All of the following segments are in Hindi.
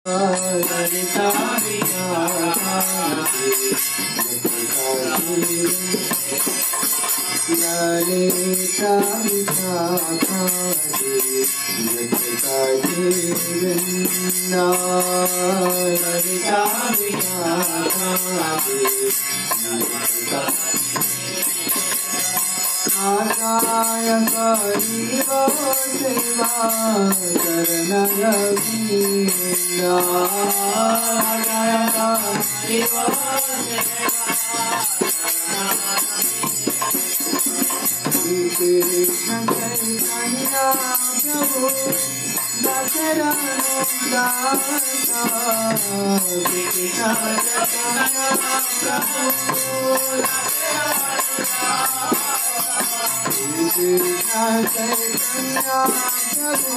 ललिता ललिता आकाय करीब सेवा शरणयगीना आकाय करीब कृष्ण चैतन्य प्रभु दशरथनंदन कृष्ण चैतन्य प्रभु कृष्ण चैतन्य प्रभु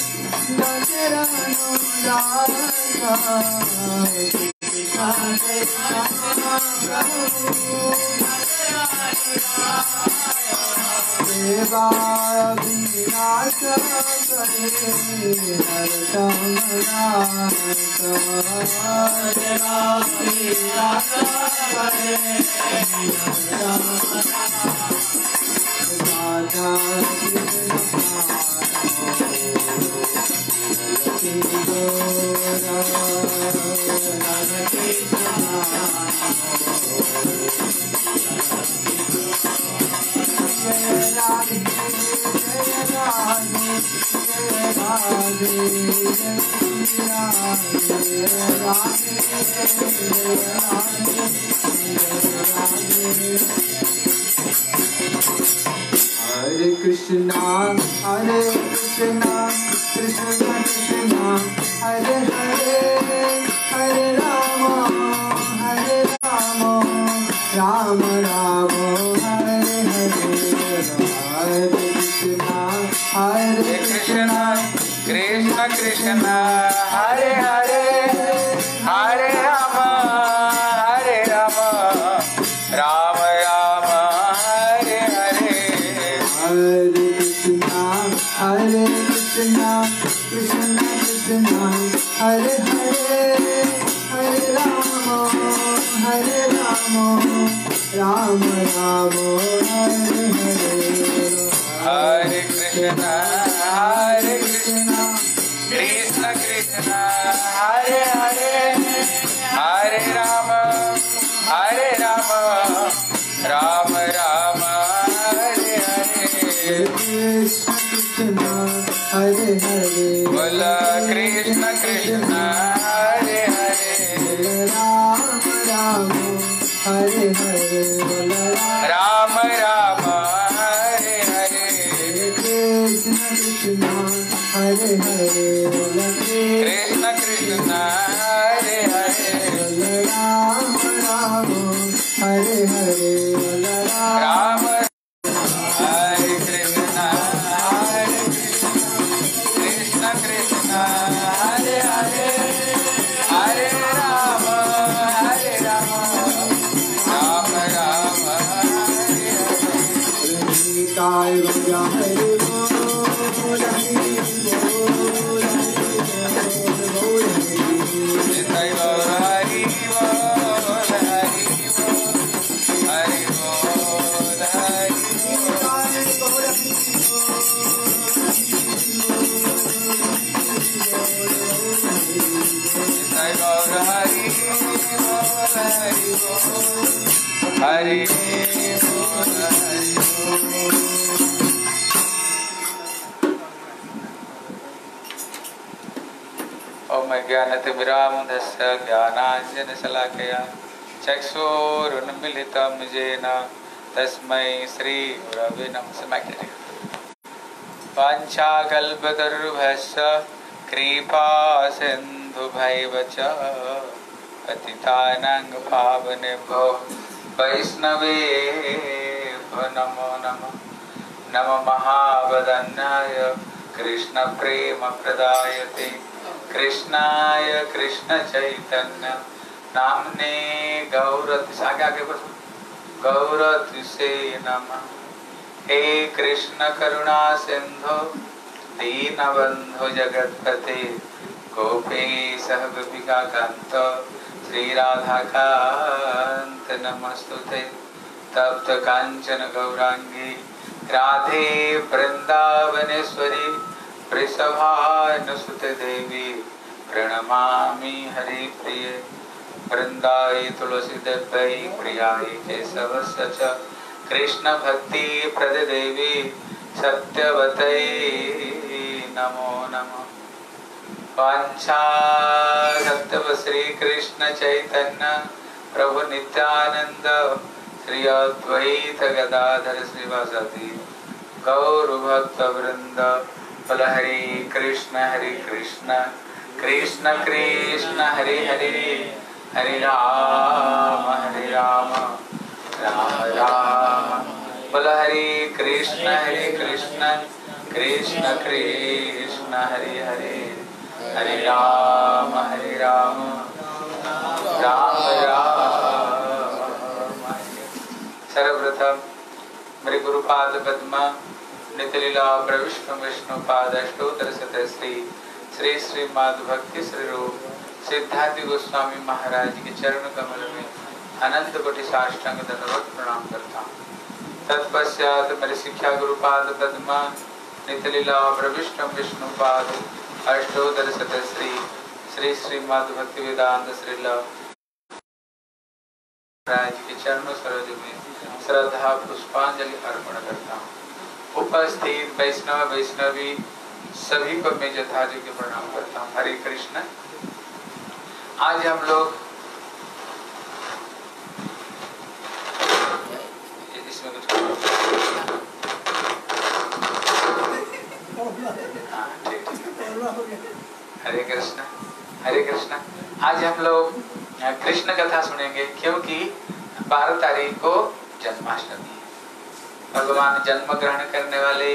दशरथनंदन कृष्ण चैतन्य प्रभु सेवा विनाश करे हरदम नाथ सेवा विनाश करे हरदम राधा कृष्ण राधा कृष्ण जय राधे जय राधे जय राधे जय राधे हरे कृष्णा कृष्ण कृष्ण हरे हरे हरे राम राम राम हरे हरे हरे कृष्णा कृष्ण कृष्ण हरे हरे हरे राम राम राम हरे हरे हरे कृष्णा कृष्ण कृष्ण हरे हरे हरे राम राम राम हरे हरे हरे कृष्ण कृष्ण कृष्ण हरे हरे हरे राम राम राम हरे हरे कृष्ण कृष्ण हरे हरे बोला कृष्ण कृष्ण हरे हरे राम राम हरे हरे राम राम हरे हरे कृष्ण कृष्ण हरे हरे कृष्ण कृष्ण हरे हरे राम राम हरे हरे राम हरे कृष्ण कृष्ण कृष्ण हरे हरे हरे राम राम राम हरे हरे काय हरे बोल जय गौर हरि बोल हरि बोल हरि बोल जय गौर हरि बोल हरि बोल हरि बोल हरि बोल। ओम ज्ञानतिमिरान्धस्य ज्ञानाञ्जनशलाकया चक्षुरुन्मीलितं येन तस्मै श्रीगुरवे नमः। वाञ्छाकल्पतरुभ्यश्च कृपा सिन्धुभैव च पतितानां पावनेभ्यो वैष्णवेभ्यो नमो नमः। नमो महावदन्याय कृष्णप्रेमप्रदायते कृष्णाय कृष्ण चैतन्य नामने गौरतिसे नमः। हे कृष्ण करुणा सिंधु दीनबंधु जगतपते गोपेशः गोपिकान्त श्रीराधाकान्त नमस्तुते। तप्त कांचन गौरांगी राधे वृंदावनेश्वरी वृषभानुसुते देवी प्रणमामि हरिप्रिये। वृंदाई तुलसी देवै प्रियाय केशवस्य च कृष्ण भक्ति प्रद देवी सत्यवतै नमो नमः। वाञ्छा सत्यव श्री कृष्ण चैतन्य प्रभु नित्यानंद श्री अद्वैत गदाधर श्रीवासादि गौर भक्त वृंद। बोल हरे कृष्ण कृष्ण कृष्ण हरे हरे, हरे राम राम राम। बोल हरे कृष्ण कृष्ण कृष्ण हरे हरे, हरे राम राम राम। सर्वप्रथम मेरे गुरुपाद पद्म नितलीला प्रविष्णु विष्णु पाद अष्टोत्तर श्री श्री श्रीमद् भक्ति श्री रूप सिद्धार्थ गोस्वामी महाराज के चरण कमल में अनंत कोटि साष्टांग दंडवत प्रणाम करता हूँ। तत्पश्चात मेरे शिक्षा गुरुपाद पद्म नितलीला प्रविष्णु विष्णु पाद अष्टोत्तर श्री श्री श्रीमद् भक्ति वेदांत श्रीला महाराज के चरणों सरोज में श्रद्धा पुष्पांजलि अर्पण करता हूँ। उपस्थित वैष्णव वैष्णवी सभी को मैं यथायोग्य प्रणाम करता हूँ। हरे कृष्ण। आज हम लोग इसमें कुछ हरे कृष्ण हरे कृष्ण। आज हम लोग कृष्ण कथा सुनेंगे क्योंकि 12 तारीख को जन्माष्टमी है। भगवान जन्म ग्रहण करने वाले,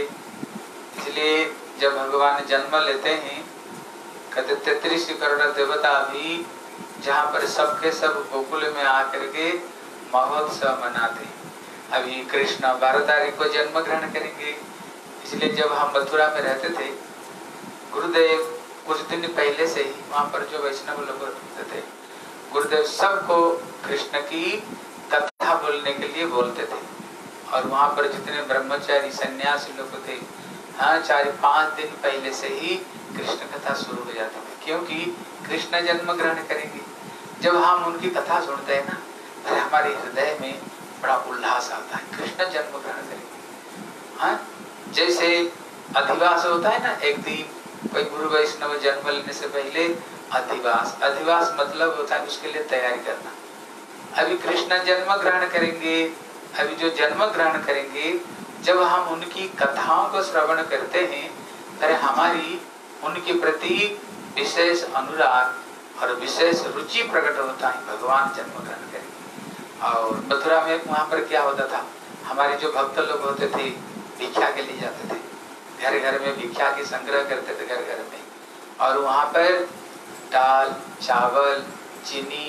इसलिए जब भगवान जन्म लेते हैं कहते 33 करोड़ देवता भी जहाँ पर सबके सब गोकुल में आकर के महोत्सव मनाते हैं। अभी कृष्ण 12 तारीख को जन्म ग्रहण करेंगे। इसलिए जब हम मथुरा में रहते थे, गुरुदेव कुछ दिन पहले से ही वहाँ पर जो वैष्णव लोग रहते थे, गुरुदेव सबको कृष्ण की कथा बोलने के लिए बोलते थे। और वहाँ पर जितने ब्रह्मचारी सन्यासी लोग थे, हाँ 4-5 दिन पहले से ही कृष्ण कथा शुरू हो जाती थी, क्योंकि कृष्ण जन्म ग्रहण करेंगे। जब हम उनकी कथा सुनते हैं ना, तो हमारे हृदय में बड़ा उल्लास आता है, कृष्ण जन्म ग्रहण करेंगे। हाँ, जैसे अधिवास होता है ना, एक दिन कोई गुरु वैष्णव जन्म लेने से पहले अधिवास मतलब होता है उसके लिए तैयारी करना। अभी कृष्ण जन्म ग्रहण करेंगे, अभी जो जन्म ग्रहण करेंगे, जब हम उनकी कथाओं को श्रवण करते हैं, फिर हमारी उनके प्रति विशेष अनुराग और विशेष रुचि प्रकट होता है। भगवान जन्म ग्रहण करेंगे। और मथुरा में वहाँ पर क्या होता था, हमारे जो भक्त लोग होते थे भिक्षा के लिए जाते थे, घर घर में भिक्षा की संग्रह करते थे घर घर में, और वहाँ पर दाल चावल चीनी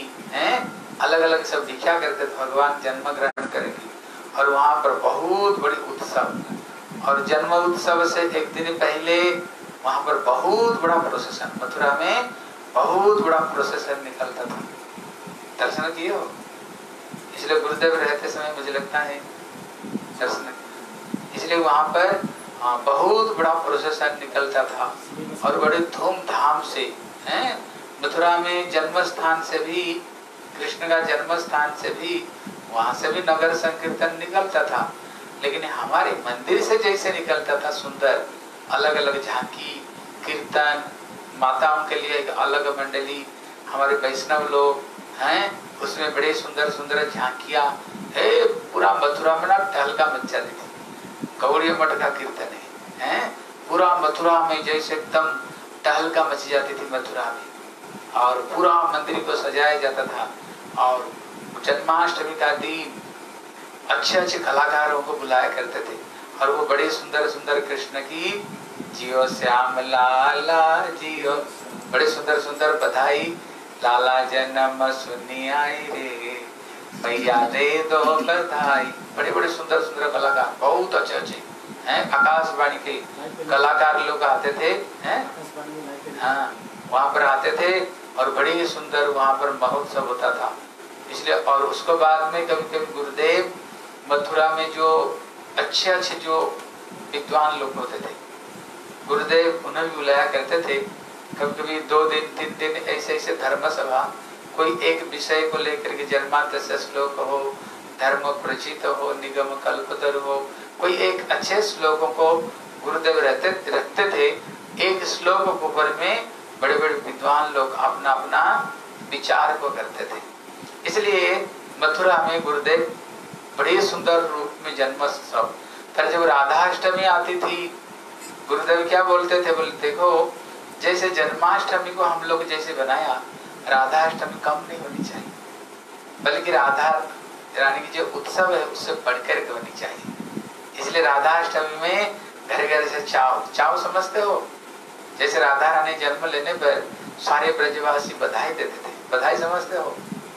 अलग अलग सब भिक्षा करते थे। भगवान जन्म ग्रहण करेंगे और वहाँ पर बहुत बड़ी उत्सव, और जन्म उत्सव से एक दिन पहले वहाँ पर बहुत बड़ा प्रोसेसन, मथुरा में बहुत बड़ा प्रोसेसन निकलता था। दर्शन किए हो? इसलिए गुरुदेव रहते समय मुझे लगता है दर्शन, इसलिए वहाँ पर बहुत बड़ा प्रोसेसन निकलता था और बड़े धूमधाम से। मथुरा में जन्म स्थान से भी, कृष्ण का जन्म स्थान से भी, वहां से भी नगर संकीर्तन निकलता था। लेकिन हमारे मंदिर से जैसे निकलता था सुंदर, अलग अलग झांकी कीर्तन, माताओं के लिए एक अलग मंडली, हमारे वैष्णव लोग हैं, उसमें बड़े सुंदर सुंदर झांकियां है। पूरा मथुरा में ना टहलका मच जाती थी। गौड़ी मठ का कीर्तन है, पूरा मथुरा में जैसे एकदम टहलका मच जाती थी मथुरा में, और पूरा मंदिर को सजाया जाता था। और जन्माष्टमी का दिन अच्छे अच्छे कलाकारों को बुलाया करते थे, और वो बड़े सुंदर सुंदर कृष्ण की जियो श्याम लाला जियो, बड़े सुंदर सुंदर बधाई, लाला जन्म सुनी आई रे भैया दे दो बधाई। बड़े बड़े सुंदर सुंदर कलाकार, बहुत अच्छे अच्छे हैं, आकाशवाणी के कलाकार लोग आते थे हैं। हाँ, वहाँ पर आते थे और बड़ी सुंदर वहाँ पर महोत्सव होता था। इसलिए और उसको बाद में कभी कभी गुरुदेव मथुरा में जो अच्छे अच्छे जो विद्वान लोग होते थे, गुरुदेव उन्हें भी बुलाया करते थे। कभी कभी 2 दिन 3 दिन ऐसे ऐसे धर्म सभा, कोई एक विषय को लेकर के जन्माद्यस्य श्लोक हो, धर्म प्रचित हो, निगम कल्पतर हो, कोई एक अच्छे श्लोकों को गुरुदेव रखते थे। एक श्लोक के ऊपर में बड़े बड़े विद्वान लोग अपना अपना विचार को करते थे। इसलिए मथुरा में गुरुदेव बड़े सुंदर रूप में जन्मोत्सव। फिर जब राधाष्टमी आती थी, गुरुदेव क्या बोलते थे, बोले देखो जैसे जन्माष्टमी को हम लोग जैसे बनाया, राधाष्टमी कम नहीं होनी चाहिए, बल्कि राधा रानी की जो उत्सव है उससे बढ़कर के होनी चाहिए। इसलिए राधाष्टमी में घर घर से चाव समझते हो, जैसे राधा रानी जन्म लेने पर सारे ब्रजवासी बधाई देते थे, बधाई समझते हो,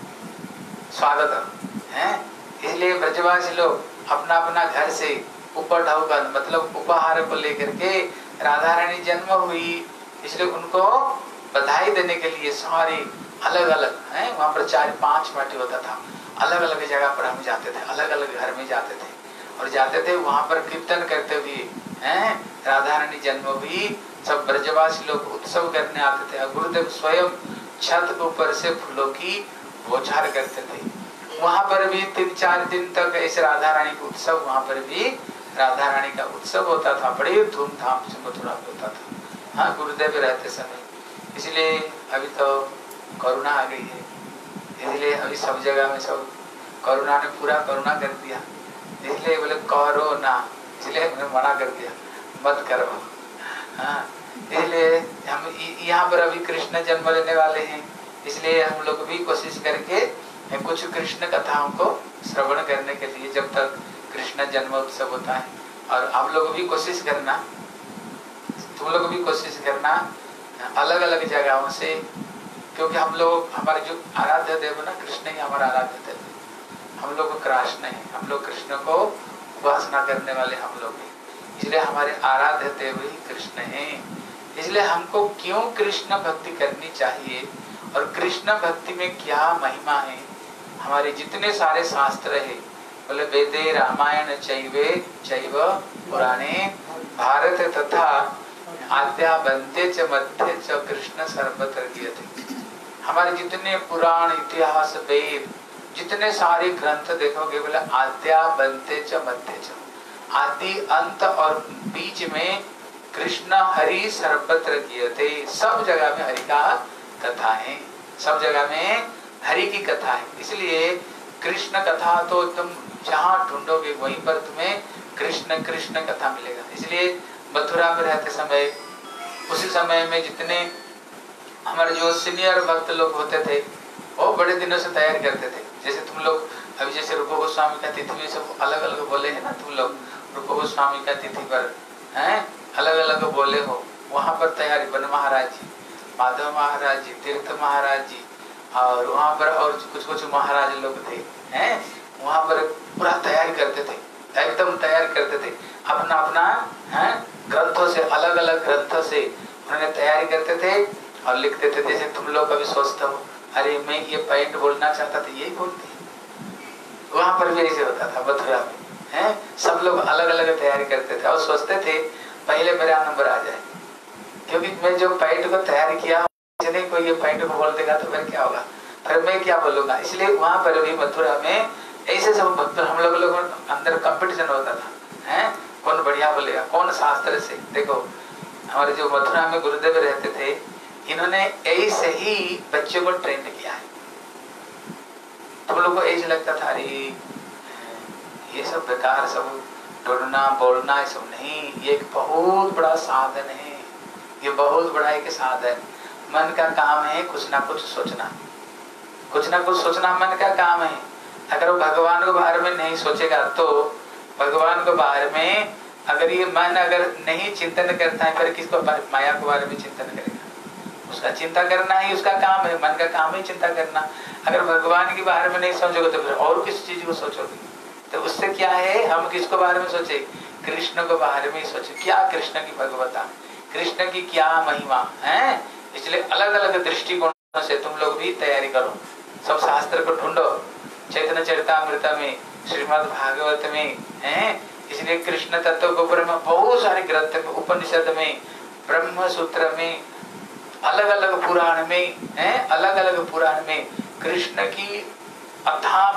स्वागत है। इसलिए ब्रजवासी लोग अपना अपना घर से ऊपर ढाकर मतलब उपहार को लेकर के राधा रानी जन्म हुई, इसलिए उनको बधाई देने के लिए सारे अलग अलग है, वहाँ पर 4-5 पार्टी होता था, अलग अलग जगह पर हम जाते थे, अलग अलग घर में जाते थे और जाते थे वहाँ पर कीर्तन करते हुए हैं राधा रानी जन्म हुई। सब ब्रजवासी लोग उत्सव करने आते थे। गुरुदेव स्वयं छत के ऊपर से फूलों की बौछार करते थे। वहाँ पर भी 3-4 दिन तक ऐसे राधा रानी का उत्सव, वहाँ पर भी राधा रानी का उत्सव होता था, बड़े धूमधाम से मथुरा में होता था। हाँ, गुरुदेव रहते समय। इसलिए अभी तो कोरोना आ गई है, इसलिए अभी सब जगह में सब कोरोना ने पूरा कोरोना कर दिया, इसलिए बोले कोरोना, इसलिए हमने मना कर दिया मत करो। हाँ, इसलिए हम यहाँ पर अभी कृष्ण जन्म लेने वाले हैं, इसलिए हम लोग भी कोशिश करके कुछ कृष्ण कथाओं को श्रवण करने के लिए, जब तक कृष्ण जन्म उत्सव होता है। और आप लोग भी कोशिश करना, तुम लोग भी कोशिश करना अलग अलग जगहों से, क्योंकि हम लोग हमारे जो आराध्य देव ना कृष्ण ही हमारा आराध्य देव, हम लोग कृष्ण है, हम लोग कृष्ण को उपासना करने वाले हम लोग हैं, इसलिए हमारे आराध्य देव ही कृष्ण हैं। इसलिए हमको क्यों कृष्ण भक्ति करनी चाहिए और कृष्ण भक्ति में क्या महिमा है। हमारे जितने सारे शास्त्र है, बोले वेदे रामायण चैव पुराणे भारत तथा आद्या बंते च मध्य च कृष्ण सर्वत्र गीयते। हमारे जितने पुराण इतिहास वेद जितने सारे ग्रंथ देखोगे, बोले आद्या बंते च मध्य च, आदि अंत और बीच में कृष्ण हरि सर्वत्र गीयते। सब जगह में हरि का कथा है, सब जगह में हरि की कथा है। इसलिए कृष्ण कथा तो तुम जहाँ ढूंढोगे वहीं पर तुम्हें कृष्ण कृष्ण कथा मिलेगा। इसलिए मथुरा में रहते समय, उसी समय में जितने हमारे जो सीनियर भक्त लोग होते थे वो बड़े दिनों से तैयार करते थे। जैसे तुम लोग अभी जैसे रूप गोस्वामी का तिथि में सब अलग अलग बोले है ना, तुम लोग रूप गोस्वामी का तिथि पर हैं अलग अलग बोले हो, वहाँ पर तैयारी बन महाराज जी, माधव महाराज जी, तीर्थ महाराज जी और वहाँ पर और कुछ कुछ महाराज लोग थे हैं, वहाँ पर पूरा तैयारी करते थे, एकदम तैयार करते थे अपना अपना हैं ग्रंथों से, अलग अलग ग्रंथों से उन्होंने तैयारी करते थे और लिखते थे। जैसे तुम लोग कभी सोचते हो अरे मैं ये पॉइंट बोलना चाहता था, यही बोलते वहाँ पर भी ऐसे होता था मथुरा में हैं, सब लोग अलग अलग तैयारी करते थे और सोचते थे पहले मेरा नंबर आ जाए, क्योंकि मैं जो पॉइंट को तैयार किया नहीं कोई ये पॉइंट को बोल देगा तो फिर क्या होगा, फिर मैं क्या बोलूंगा। इसलिए वहाँ पर भी मथुरा में ऐसे सब भक्त हम लोग अंदर कंपटीशन होता था हैं, कौन बढ़िया बोलेगा, कौन शास्त्र से। देखो हमारे जो मथुरा में गुरुदेव रहते थे, इन्होंने ऐसे ही बच्चों को ट्रेन किया है। तुम लोग को ऐसे लगता था अरे ये सब बेकार, सब ढूंढना बोलना ये सब नहीं, ये एक बहुत बड़ा साधन है, ये बहुत बड़ा एक साधन। मन का काम है कुछ ना कुछ सोचना, कुछ ना कुछ सोचना मन का काम है। अगर वो भगवान के बारे में नहीं सोचेगा तो भगवान के बारे में अगर ये मन अगर नहीं चिंतन करता है, फिर किसको माया के बारे में चिंतन करेगा। उसका चिंता करना ही उसका काम है, मन का काम है चिंता करना। अगर भगवान के बारे में नहीं सोचोगे तो फिर और किस चीज को सोचोगे, तो उससे क्या है, हम किसको बारे में सोचे, कृष्ण के बारे में सोचे। क्या कृष्ण की भगवता, कृष्ण की क्या महिमा है, इसलिए अलग अलग दृष्टिकोणों से तुम लोग भी तैयारी करो। सब शास्त्र को ढूंढो, चैतन्य चरितामृत में, श्रीमद् भागवत में हैं, इसलिए कृष्ण तत्व को ऊपर में बहुत सारे ग्रंथ में, उपनिषद में, ब्रह्म सूत्र में, अलग अलग पुराण में हैं, अलग अलग पुराण में कृष्ण की अथाह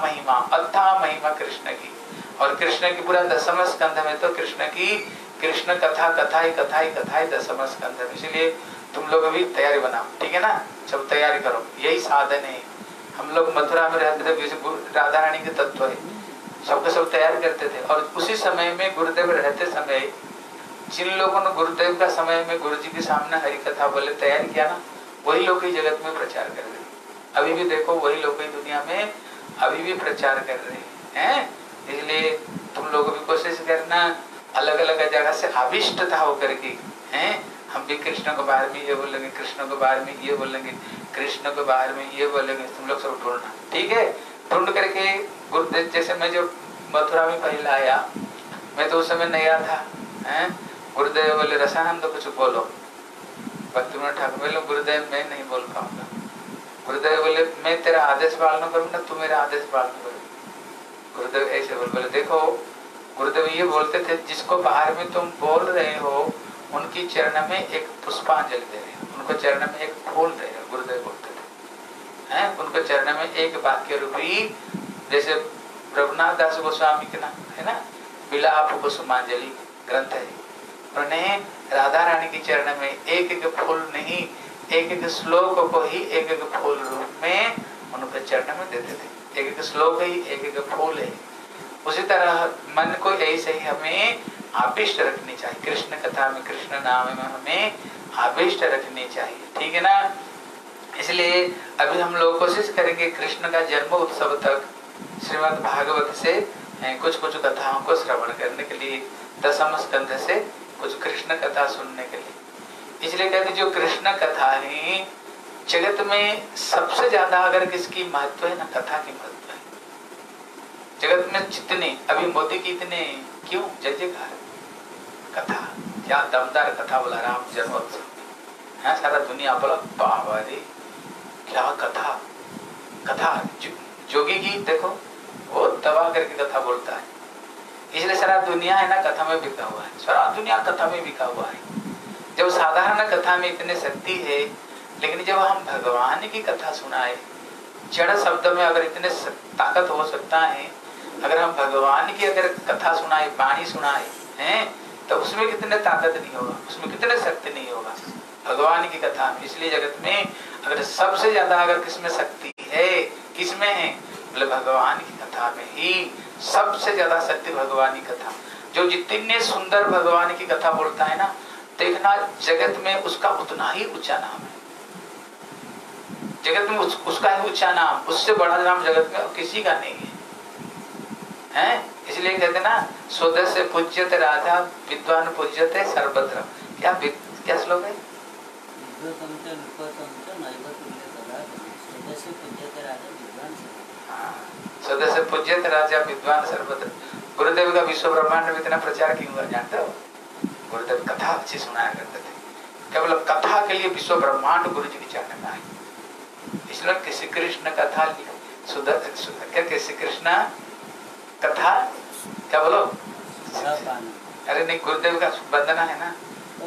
महिमा कृष्ण की। और कृष्ण की पूरा दशम स्कंध में तो कृष्ण की कृष्ण कथा ही दशम स्कंध में। इसलिए तुम लोग भी तैयारी बनाओ, ठीक है ना, सब तैयारी करो, यही साधन है। हम लोग मथुरा में रहते थे, राधा रानी के तत्व है, सबके सब तैयार करते थे। और उसी समय में गुरुदेव रहते समय जिन लोगों ने गुरुदेव का समय में गुरु जी के सामने हरि कथा बोले तैयार किया ना, वही लोग ही जगत में प्रचार कर रहे हैं। अभी भी देखो वही लोग ही दुनिया में अभी भी प्रचार कर रहे हैं। इसलिए तुम लोग भी कोशिश करना अलग अलग जगह से आविष्टता होकर के हैं, हम भी कृष्ण के बारे में ये बोलेंगे, कृष्ण के बारे में ये बोलेंगे, कृष्ण के बारे में ये बोलेंगे, तुम लोग सब ढूंढना, ठीक है। ढूंढ करके गुरुदेव, जैसे मैं जो मथुरा में पहले आया, मैं तो उस समय नया था हैं, गुरुदेव बोले रसानंद तो कुछ बोलो, भक्तिविनोद ठाकुर बोले गुरुदेव मैं नहीं बोल पाऊंगा। गुरुदेव बोले मैं तेरा आदेश पालन करूंगा, तू मेरा आदेश पालन करो। गुरुदेव ऐसे बोले देखो, गुरुदेव ये बोलते थे जिसको बाहर में तुम बोल रहे हो उनकी चरण में एक पुष्पांजलि दे रहे हो, उनको चरण में एक फूल दे रहे हो, गुरुदेव बोलते थे हैं, उनको चरण में एक वाक्य रूपी, जैसे रघुनाथ दास गोस्वामी के नाम है ना, विलाप कुसुमांजलि ग्रंथ है, उन्होंने राधा रानी की चरण में एक एक फूल नहीं, एक एक श्लोक को ही एक एक फूल रूप में उनके चरण में देते थे। एक एक श्लोक ही एक एक फूल है। उसी तरह मन को ऐसे ही हमें आविष्ट रखनी चाहिए, कृष्ण कथा में, कृष्ण नाम में हमें आविष्ट रखनी चाहिए, ठीक है ना। इसलिए अभी हम लोग कोशिश करेंगे कृष्ण का जन्म उत्सव तक श्रीमद् भागवत से कुछ कुछ कथाओं को श्रवण करने के लिए, दशम स्कंध से कुछ कृष्ण कथा सुनने के लिए। इसलिए कहते जो कृष्ण कथा है जगत में सबसे ज्यादा अगर किसकी महत्व है ना, कथा की महत्व है। जगत में जितने अभी मोदी की इतने क्यों जय जयकार, कथा क्या दमदार कथा बोला, राम जन्मोत्सव है, सारा दुनिया बोला बाबा रे क्या कथा, कथा जोगी की देखो वो दबा करके कथा बोलता है। इसलिए सारा दुनिया है ना कथा में बिका हुआ है, सारा दुनिया कथा में बिका हुआ है। जब साधारण कथा में इतने शक्ति है, लेकिन जब हम भगवान की कथा सुनाए, जड़ शब्द में अगर इतने ताकत हो सकता है, अगर हम भगवान की अगर कथा सुनाए, वाणी सुनाए हैं, तो उसमें कितने ताकत नहीं होगा, उसमें कितने शक्ति नहीं होगा भगवान की कथा में। इसलिए जगत में अगर सबसे ज्यादा अगर किसमें शक्ति है, किसमें है, बोले भगवान की कथा में ही सबसे ज्यादा शक्ति भगवान की कथा। जो जितने सुंदर भगवान की कथा बोलता है ना, देखना जगत में उसका उतना ही ऊंचा नाम है, जगत में उसका ही ऊंचा नाम, उससे बड़ा नाम जगत में किसी का नहीं है, हैं? इसलिए कहते ना स्वदेश पूज्यते राजा विद्वान पूज्यते सर्वत्र। क्या श्लोक है? स्वदेश पूज्यते राजा विद्वान सर्वत्र। गुरुदेव का विश्व ब्रह्मांड में इतना प्रचार क्यों हुआ जानते हो? गुरुदेव कथा अच्छी सुनाया करते थे, केवल कथा के लिए विश्व ब्रह्मांड गुरु जी के चरण में आए। इसलिए किसी कृष्ण कथा क्या श्री कृष्ण कथा क्या बोलो, अरे नहीं गुरुदेव का वंदना है ना,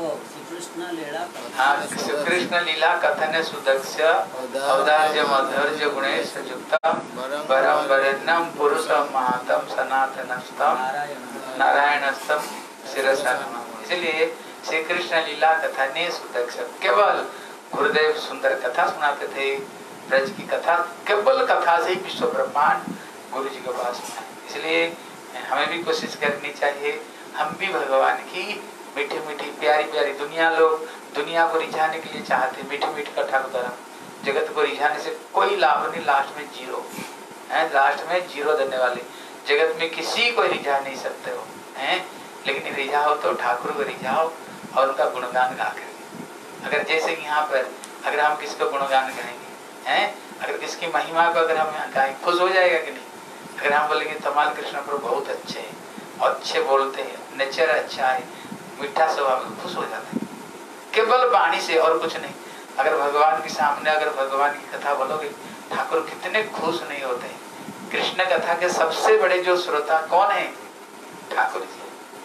श्री कृष्ण लीला कथन सुदक्ष औदार्य मधुर्य गुणेश युक्तम वरम वरेण्यम पुरुषम महातम सनातनस्तम नारायणस्तम शिरसा नमः। इसलिए श्री कृष्ण लीला कथने सुदक्ष, केवल गुरुदेव सुंदर कथा सुनाते थे, ब्रज की कथा, केवल कथा से ही विश्व ब्रह्मांड गुरु जी के पास में। इसलिए हमें भी कोशिश करनी चाहिए, हम भी भगवान की मीठी मीठी प्यारी प्यारी, दुनिया को रिझाने के लिए चाहते, मीठी मीठी कथा को तरह, जगत को रिझाने से कोई लाभ नहीं, लास्ट में जीरो है, लास्ट में जीरो देने वाले, जगत में किसी को रिझा नहीं सकते हो हैं, लेकिन रिझाओ तो ठाकुर को रिझाओ और उनका गुणगान गा कर। अगर जैसे यहाँ पर अगर हम किसको गुणगान गाएंगे हैं, अगर किसकी महिमा को अगर हम यहाँ गाएंगे, खुश हो जाएगा कि नहीं? अगर हम बोलेंगे तमाल कृष्ण प्रभु बहुत अच्छे हैं और अच्छे बोलते हैं, नेचर अच्छा है, मीठा स्वभाव, खुश हो जाते हैं केवल वाणी से और कुछ नहीं। अगर भगवान के सामने अगर भगवान की कथा बोलोगे, ठाकुर कितने खुश नहीं होते हैं। कृष्ण कथा के सबसे बड़े जो श्रोता कौन है? ठाकुर जी।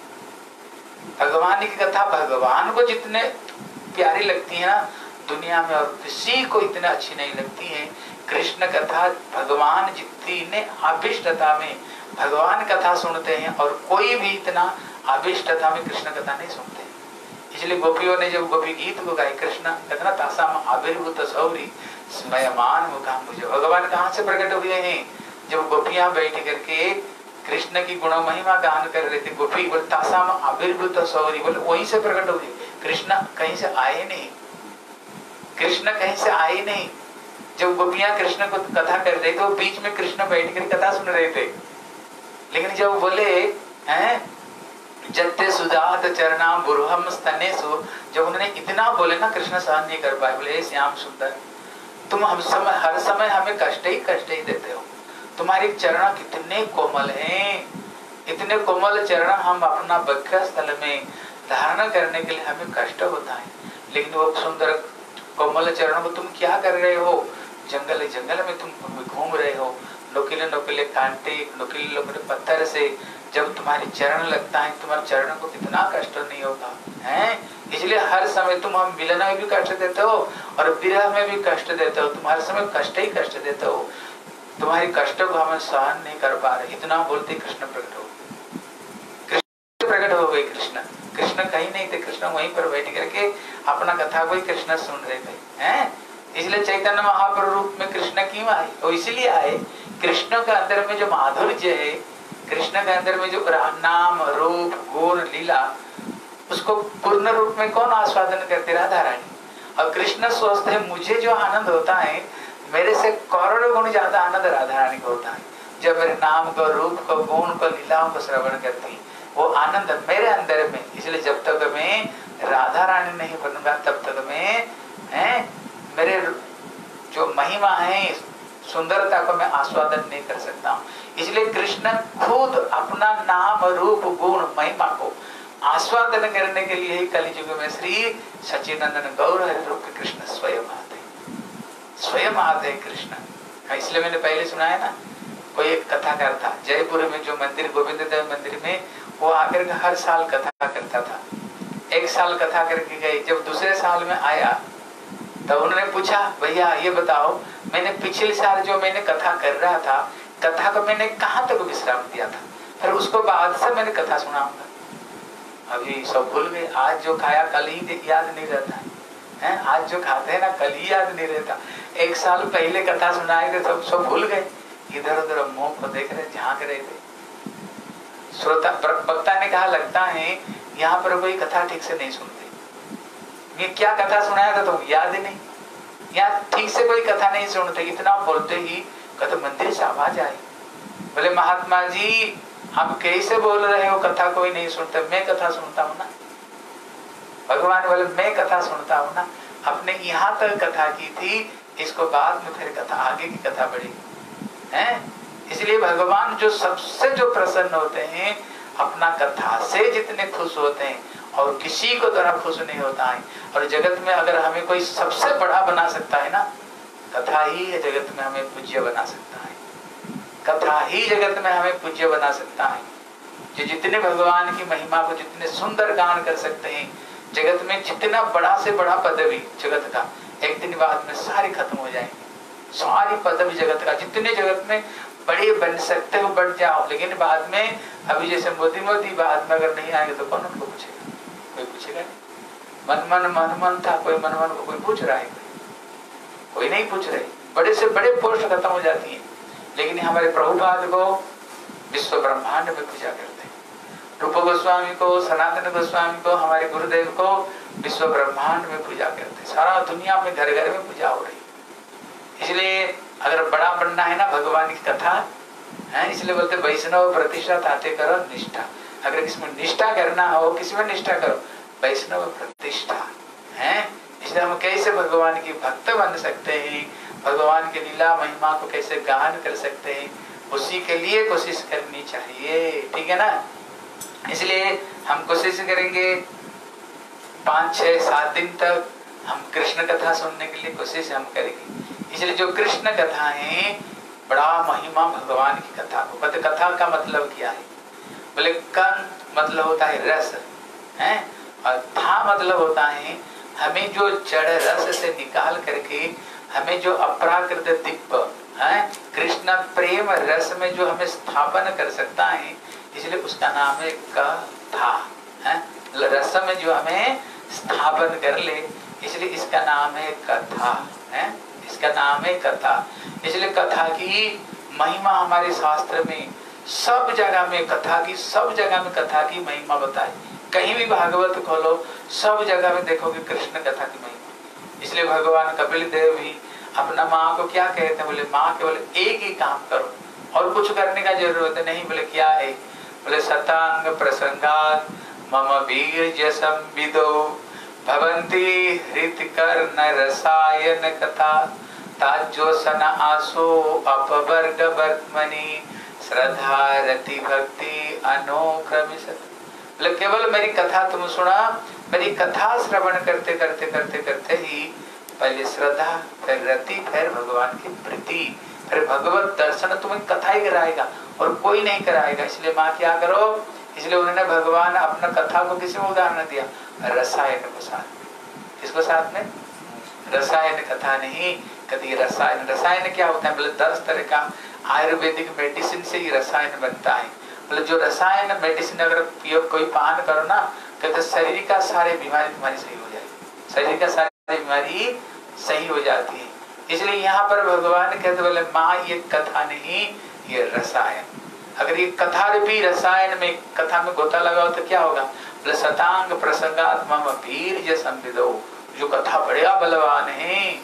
भगवान की कथा भगवान को जितने प्यारी लगती है ना, दुनिया में और किसी को इतना अच्छी नहीं लगती है। कृष्ण कथा भगवान जितने अभिष्टता में भगवान कथा सुनते हैं, और कोई भी इतना अभिष्टता में कृष्ण कथा नहीं सुनते। इसलिए गोपियों ने जब गोपी गीत को गाई, कृष्ण कहते ना तासाम आविर्भूत सौरी स्मयमान मुखाम्बुज, भगवान कहाँ से प्रकट हुए हैं? जब गोपियां बैठ करके कृष्ण की गुण महिमा गान कर रहे थे, गोपी बोले तासाम आविर्भूत सौरी, बोले वहीं से प्रकट हुए। कृष्ण कहीं से आए नहीं, कृष्ण कहीं से आए नहीं। जब गोपियां कृष्ण को कथा कर रहे थे, वो बीच में कृष्ण बैठ कर कथा सुन रहे थे। लेकिन जब बोले हैं जत्ते सुजात चरणाम बुरुहम स्तनेसु, जब उन्होंने इतना बोले ना, कृष्ण सहन नहीं कर पाए। बोले श्याम सुंदर, तुम हर समय हमें कष्ट ही देते हो। तुम्हारे चरण कितने कोमल हैं, इतने कोमल चरण हम अपना वक्ष स्थल में धारण करने के लिए हमें कष्ट होता है। लेकिन वो सुंदर कोमल चरणों को तुम क्या कर रहे हो? जंगल जंगल में तुम घूम रहे हो, नुकीले नुकीले कांटे, नुकीले नुकीले पत्थर से जब तुम्हारे चरण लगता है, तुम्हारे चरणों को कितना कष्ट नहीं होगा हैं? इसलिए हर समय तुम हम मिलन में भी कष्ट देते हो और विरह में भी कष्ट देते हो। तुम्हारे समय कष्ट ही कष्ट देते हो, तुम्हारी कष्ट को हम सहन नहीं कर पा रहे। इतना बोलते कृष्ण प्रकट हो, कृष्ण प्रकट हो गए। कृष्ण कहीं नहीं थे, कृष्ण वहीं पर बैठ करके अपना कथा को ही कृष्ण सुन रहे थे हैं। इसलिए चैतन्य महाप्रभु रूप में कृष्ण क्यों आए? और इसीलिए आए, कृष्ण के अंदर में जो माधुर्य है, कृष्ण के अंदर में जो नाम रूप गुण लीला, उसको पूर्ण रूप में कौन आस्वादन करते? राधा रानी। और कृष्ण सोचते हैं मुझे जो आनंद होता है, मेरे से करोड़ों गुण ज्यादा आनंद राधा रानी को होता है। जब मेरे नाम को, रूप को, गुण को, लीलाओं को श्रवण करती, वो आनंद मेरे अंदर में। इसलिए जब तक मैं राधा रानी नहीं बनूंगा, तब तक मैं मेरे जो महिमा है, सुंदरता को मैं आस्वादन नहीं कर सकता हूँ। इसलिए कृष्ण खुद अपना नाम रूप गुण महिमा को आस्वादन करने के लिए कलियुग में श्री सच्चिदानंद गौर हरि रूप के कृष्ण स्वयं आते हैं कृष्ण। इसलिए मैंने पहले सुनाया ना, कोई एक कथाकार था जयपुर में, जो मंदिर गोविंद देव मंदिर में, वो आकर के हर साल कथा करता था। एक साल कथा करके गए, जब दूसरे साल में आया तब उन्होंने पूछा, भैया ये बताओ, मैंने पिछले साल जो मैंने कथा कर रहा था, कथा को मैंने कहाँ तक विश्राम दिया था, फिर उसको बाद से मैंने कथा सुनाऊंगा। अभी सब भूल गए, आज जो खाया कल ही याद नहीं रहता है, आज जो खाते हैं ना कल ही याद नहीं रहता। एक साल पहले कथा सुनाए थे, सब भूल गए, इधर उधर मुंह को देख रहे, झांक रहे थे। श्रोता वक्ता ने कहा, लगता है यहाँ पर कोई कथा ठीक से नहीं सुनते। ये क्या कथा सुनाया था, तो याद ही नहीं, यहाँ ठीक से कोई कथा नहीं सुनते। इतना बोलते ही कहते मंदिर से आवाज आई, बोले महात्मा जी आप कैसे बोल रहे हो, कथा कोई नहीं सुनते? मैं कथा सुनता हूँ ना। भगवान बोले मैं कथा सुनता हूँ ना, आपने यहाँ तक कथा की थी, इसको बाद में फिर कथा, आगे की कथा बढ़ेगी हैं। इसलिए भगवान जो सबसे जो प्रसन्न होते हैं, अपना कथा से जितने खुश होते हैं, और किसी को तरह खुश नहीं होता है। और जगत में अगर हमें कोई सबसे बड़ा बना सकता है ना, कथा ही है जगत में हमें पूज्य बना सकता है। कथा ही जगत में हमें पूज्य बना सकता है। जो जितने भगवान की महिमा को जितने सुंदर गान कर सकते हैं, जगत में जितना बड़ा से बड़ा पदवी जगत का, एक दिन बाद में सारी खत्म हो जाएंगे। सारी पदवी जगत का, जितने जगत में बड़े बन सकते हो बढ़ जाओ, लेकिन बाद में अभी जैसे मोदी बाद में अगर नहीं आएंगे तो कौन उनको पूछेगा? कोई पूछेगा नहीं। मनमन था, कोई मनमन को कोई पूछ रहा है? कोई नहीं पूछ रहे। बड़े से बड़े पोस्ट खत्म हो जाती है, लेकिन हमारे प्रभुपाद को विश्व ब्रह्मांड में पूजा करते हैं। रूप गोस्वामी को, सनातन गोस्वामी को, हमारे गुरुदेव को विश्व ब्रह्मांड में पूजा करते हैं। सारा दुनिया में घर घर में पूजा हो रही है। इसलिए अगर बड़ा बनना है ना भगवान की कथा है, इसलिए बोलते वैष्णव प्रतिष्ठा ताते करो निष्ठा। अगर किसमें निष्ठा करना हो, किसमें निष्ठा करो? वैष्णव प्रतिष्ठा है। इसलिए हम कैसे भगवान की भक्त बन सकते हैं, भगवान की लीला महिमा को कैसे गान कर सकते हैं, उसी के लिए कोशिश करनी चाहिए। ठीक है ना? इसलिए हम कोशिश करेंगे 5, 6, 7 दिन तक हम कृष्ण कथा सुनने के लिए कोशिश हम करेंगे। इसलिए जो कृष्ण कथा है बड़ा महिमा भगवान की कथा को। कहते कथा का मतलब क्या है? बोले कन मतलब होता है रस है, और था मतलब होता है हमें जो जड़ रस से निकाल करके हमें जो अपराकृत दिव्य है कृष्ण प्रेम रस में जो हमें स्थापन कर सकता है, इसलिए उसका नाम है कथा है। रस में जो हमें स्थापन कर ले, इसलिए इसका नाम है कथा है, इसका नाम है कथा। इसलिए कथा की महिमा हमारे शास्त्र में सब जगह में कथा की, सब जगह में कथा की महिमा बताई। कहीं भी भागवत खोलो सब जगह में देखोगे कृष्ण कथा की महिमा। इसलिए भगवान कपिल देव भी अपना माँ को क्या कहते हैं? बोले माँ केवल एक ही काम करो और कुछ करने का जरूरत नहीं। बोले क्या है? बोले शतांग प्रसंगात मम वीर्य संविदो भवन्ति हृतिकर्ण रसायन कथा ताज्योसन आसो अपवर्ग वर्त्मनि श्रद्धा रति भक्ति अनुक्रमित। बोले केवल मेरी कथा तुम सुना, मेरी कथा श्रवण करते करते करते करते ही पहले श्रद्धा, फिर रति, फिर भगवान की प्रीति, फिर भगवत दर्शन तुम्हें कथा ही कराएगा और कोई नहीं कराएगा। इसलिए माँ क्या करो, इसलिए उन्होंने भगवान अपना कथा को किसी में उदाहरण दिया? रसायन को साथ। किसको साथ में? रसायन कथा नहीं, कभी रसायन। रसायन क्या होता है? बोले 10 तरह का आयुर्वेदिक मेडिसिन से ही रसायन बनता है। बोले जो रसायन मेडिसिन अगर कोई पान करो ना, कहते शरीर का सारे बीमारी तुम्हारी सही हो जाएगी, शरीर का सारी बीमारी सही हो जाती है। इसलिए यहाँ पर भगवान कहते बोले माँ ये कथा नहीं, ये रसायन। अगर ये कथा रूपी रसायन में कथा में गोता लगाओ तो क्या होगा? बोले शतांग प्रसंगात्मा वीर्य संविदो, जो कथा बढ़िया बलवान है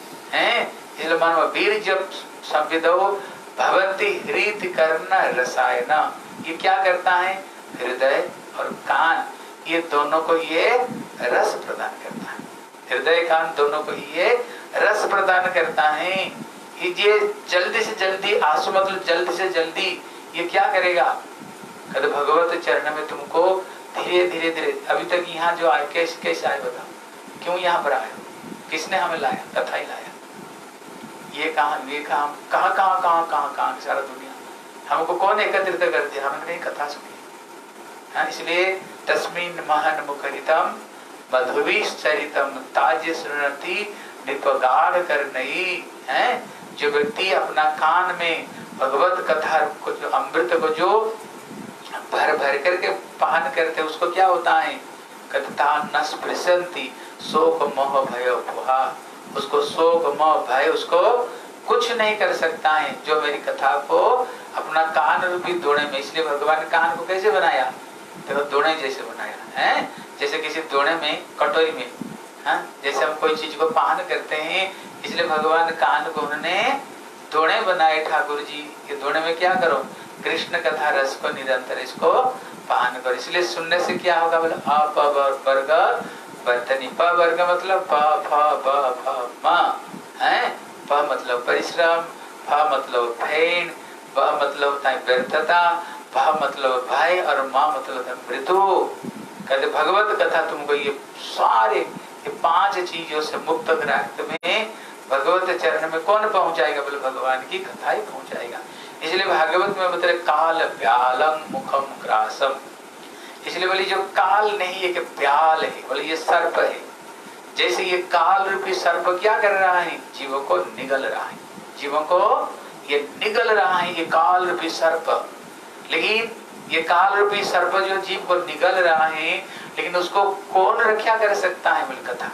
इसलिए मानो वीर्य संविदो भवन्ति हृति कर्ण रसायन। ये क्या करता है? हृदय और कान ये दोनों को ये रस प्रदान करता है। हृदय कान दोनों को ये रस प्रदान करता है। ये जल्दी से जल्दी आंसू मतलब जल्दी से जल्दी ये क्या करेगा? कहते भगवत चरण में तुमको धीरे धीरे धीरे। अभी तक यहाँ जो आए कैसे आए बताओ? क्यों यहाँ पर आए? किसने हमें लाया? कथा ही लाया। ये काम कहाँ सारा दुनिया हमको कौन एकत्रित कर दिया? हमने कथा सुनी। इसलिए तस्मिन् महन मुखरितम मधुविश्चरितम ताज्य सुनति नित्वगाढ़ करनई है। जो व्यक्ति अपना कान में भगवत कथा को जो अमृत को जो भर भर करके पान करते उसको क्या होता है? कथा न स्पृशन्ति शोक मोह भय भुहा। उसको शोक मोह भय उसको कुछ नहीं कर सकता है जो मेरी कथा को अपना कान रूपी दोणे में। इसलिए भगवान कान को कैसे बनाया? देखो दोणे जैसे बनाया है, जैसे किसी दोणे में कटोरी में जैसे हम कोई चीज को पान करते हैं, इसलिए भगवान कान को उन्होंने दोणे बनाए। ठाकुर जी ये दोणे में क्या करो? कृष्ण कथा रस को निरंतर इसको पान करो। इसलिए सुनने से क्या होगा? बोले अपवर्ग वर्तनी। प वर्ग मतलब प फ ब फ म है। प मतलब परिश्रम, फ मतलब फैन, ब मतलब होता है व्यर्थता, भ मतलब भय और म मतलब होता है मृत्यु। कहते भगवत कथा तुमको ये सारे ये 5 चीजों से मुक्त कराते में भगवत चरण में कौन पहुंचाएगा? बोले भगवान की कथा ही पहुंचाएगा। इसलिए भागवत में बताए काल व्यालम मुखम ग्रासम। इसलिए बोले जो काल नहीं है कि प्याल है, बोले ये सर्प है। जैसे ये काल रूपी सर्प क्या कर रहा है? जीवों को निगल रहा है, जीवों को ये निगल रहा है ये काल रूपी सर्प। लेकिन ये काल रूपी सर्प जो जीव को निगल रहा है, लेकिन उसको कौन रक्षा कर सकता है? बोले कथा।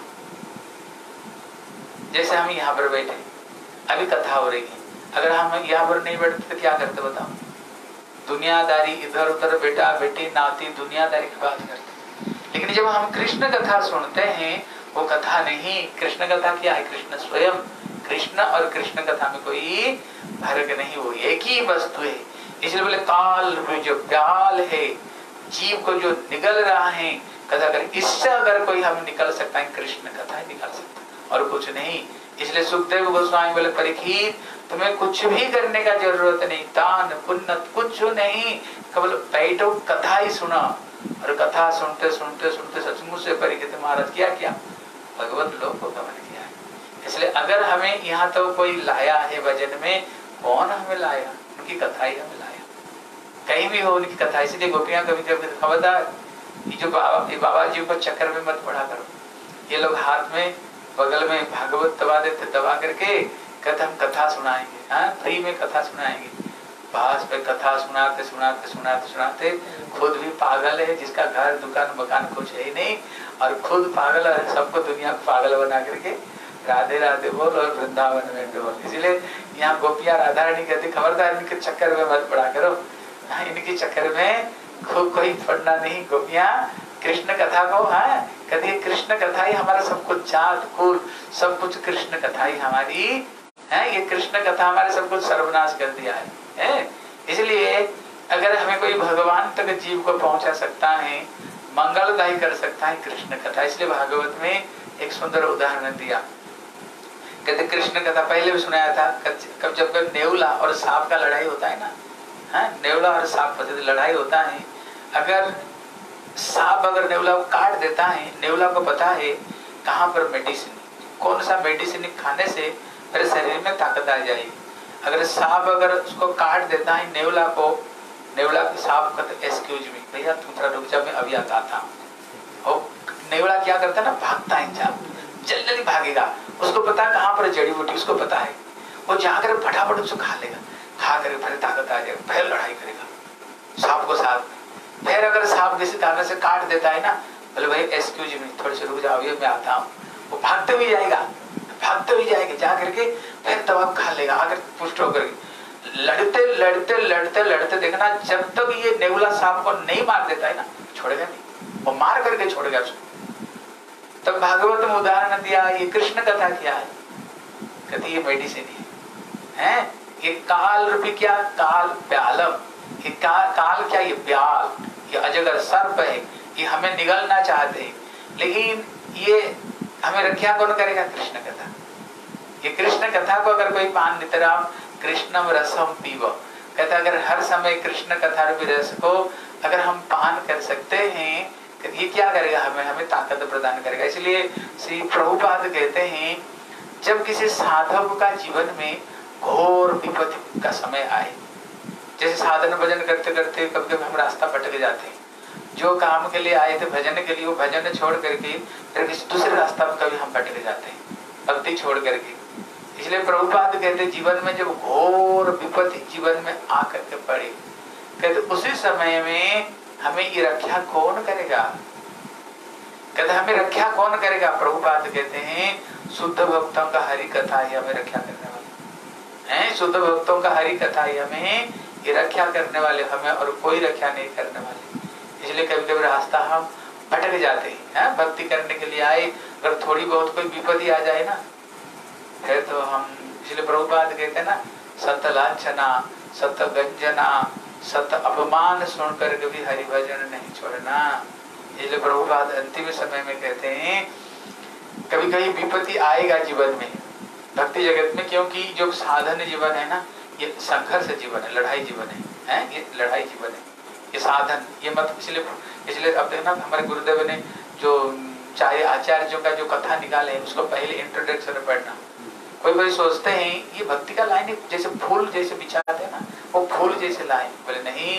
जैसे हम यहाँ पर बैठे अभी कथा हो रही है, अगर हम यहाँ पर नहीं बैठते तो क्या करते बताओ? दुनियादारी इधर उधर बेटा बेटी नाती दुनियादारी की बात करते। लेकिन जब हम कृष्ण कथा सुनते हैं वो कथा नहीं, कृष्ण कथा क्या है? कृष्ण स्वयं। कृष्ण और कृष्ण कथा में कोई फर्क नहीं, वो एक ही वस्तु है। इसलिए बोले काल में जो प्याल है जीव को जो निगल रहा है कथा कर, इससे अगर कोई हम निकल सकता है कृष्ण कथा ही निकल सकता है और कुछ नहीं। इसलिए सुखदेव गोस्वामी बोले परीक्षित तुम्हें कुछ भी करने का जरूरत नहीं, दान पुण्य कुछ नहीं, केवल बैठो कथा ही सुना। और कथा सुनते सुनते सुनते सचमुच से परीक्षित महाराज क्या भगवत लोक को गमन किया है। इसलिए अगर हमें यहाँ तो कोई लाया है भजन में, कौन हमें लाया? उनकी कथा ही हमें लाया। कहीं भी हो उनकी कथा। इसलिए गोपियां कभी कभी खबरदार, ये जो बाबा जी को चक्कर में मत पड़ा करो। ये लोग हाथ में बगल में भागवत दबा देते, दबा करके कहते हम कथा सुनाएंगे, हाँ फ्री में कथा सुनाएंगे। बस पे कथा सुनाते सुनाते सुनाते सुनाते खुद भी पागल है, जिसका घर दुकान मकान कुछ है ही नहीं, और खुद पागल है, सबको दुनिया को पागल बना करके राधे राधे बोल और वृंदावन में डोल। इसलिए यहाँ गोपियां राधा रानी कहती खबरदार इनके चक्कर में मत पड़ा करो, इनके चक्कर में कोई पढ़ना नहीं। गोपियां कृष्ण कथा को, हाँ कहती कृष्ण कथा ही हमारा सब कुछ, जात कुल सब कुछ कृष्ण कथा ही हमारी है। ये कृष्ण कथा हमारे सब कुछ सर्वनाश कर दिया है। इसलिए अगर हमें कोई भगवान तक जीव को पहुंचा सकता है, मंगलदायी कर सकता है कृष्ण कथा। इसलिए भागवत में एक सुंदर उदाहरण दिया। कहते कृष्ण कथा पहले भी सुनाया था, कब जब नेवला और सांप का लड़ाई होता है ना, हाँ नेवला और सांप का लड़ाई होता है। अगर सांप अगर नेवला को काट देता है, नेवला को पता है कहाँ पर मेडिसिन, कौन सा मेडिसिन खाने से मेरे शरीर में ताकत आ जाएगी। अगर सांप अगर उसको काट देता है नेवला को, नेवला के सांप कहते एक्सक्यूज मी भैया तुम थोड़ा रुक जाओ, मैं अभी आता हूँ। नेवला क्या करता है ना, भागता है, जल्दी भागेगा। उसको पता है कहाँ पर जड़ी बूटी, उसको पता है। वो जाकर फटाफट उसको खा लेगा, खा कर फिर ताकत आ जाएगा, फिर लड़ाई करेगा सांप को साथ। फिर अगर सांप किसी कारण से काट देता है ना, बोले भाई एक्सक्यूज मी थोड़ी सी रुक जाओ, मैं आता हूँ। वो भागते भी जाएगा, भागते भी जाएगा, जा करके फिर दवा खा लेगा, आकर पुष्ट होकर लड़ते लड़ते लड़ते लड़ते देखना, जब तक ये नेवला सांप को नहीं मार देता है ना, छोड़ेगा नहीं, वो मार करके छोड़ेगा उसको। तब भागवत में उदाहरण दिया, ये कृष्ण कथा क्या है, कहती ये मेडिसिन है। ये काल रूपी क्या, काल प्यालम, ये काल क्या, ये प्याल, ये अजगर सर्प है, ये हमें निगलना चाहते हैं, लेकिन ये हमें रक्षा कौन करेगा, कृष्ण कथा। ये कृष्ण कथा को अगर कोई पान नितराम कृष्णम रसम पीव, कहता अगर हर समय कृष्ण कथा रूपी रस को अगर हम पान कर सकते हैं, ये क्या करेगा, हमें ताकत प्रदान करेगा। इसलिए श्री प्रभुपाद कहते हैं जब किसी साधक का जीवन में घोर विपत्ति का समय आए, जैसे साधन भजन करते करते कभी कभी हम रास्ता भटक जाते हैं, जो काम के लिए आए थे भजन के लिए, वो भजन छोड़ करके फिर किसी दूसरे रास्ता में कभी हम भटक जाते हैं, भक्ति छोड़ करके। इसलिए प्रभुपाद कहते जीवन में जब घोर विपत्ति जीवन में आकर के पड़े, कहते उसी समय में हमें ये रक्षा कौन करेगा, कहते हमें रक्षा कौन करेगा। प्रभुपाद कहते हैं शुद्ध भक्तों का हरि कथा ही हमें रक्षा करने वाले हैं, शुद्ध भक्तों का हरि कथा ही हमें ये रक्षा करने वाले, हमें और कोई रक्षा नहीं करने वाले। इसलिए कभी कभी रास्ता हम भटक जाते हैं, भक्ति करने के लिए आए, अगर थोड़ी बहुत कोई विपत्ति आ जाए ना, फिर तो हम, इसलिए प्रभुपाद कहते हैं ना, सत लांछना सत गंजना सत अपमान सुनकर कभी हरि भजन नहीं छोड़ना। इसलिए प्रभुपाद अंतिम समय में कहते हैं कभी कभी विपत्ति आएगा जीवन में भक्ति जगत में, क्योंकि जो साधन जीवन है ना, ये संघर्ष जीवन है, लड़ाई जीवन है, ये लड़ाई जीवन है, ये साधन, ये मत। इसलिए अब देखना हमारे गुरुदेव ने जो चाहे आचार्यों का जो कथा निकाले हैं, उसको पहले इंट्रोडक्शन में पढ़ना। कोई सोचते हैं ये भक्ति का लाइन जैसे फूल जैसे बिछाते हैं ना, वो फूल जैसे लाइन, बोले नहीं,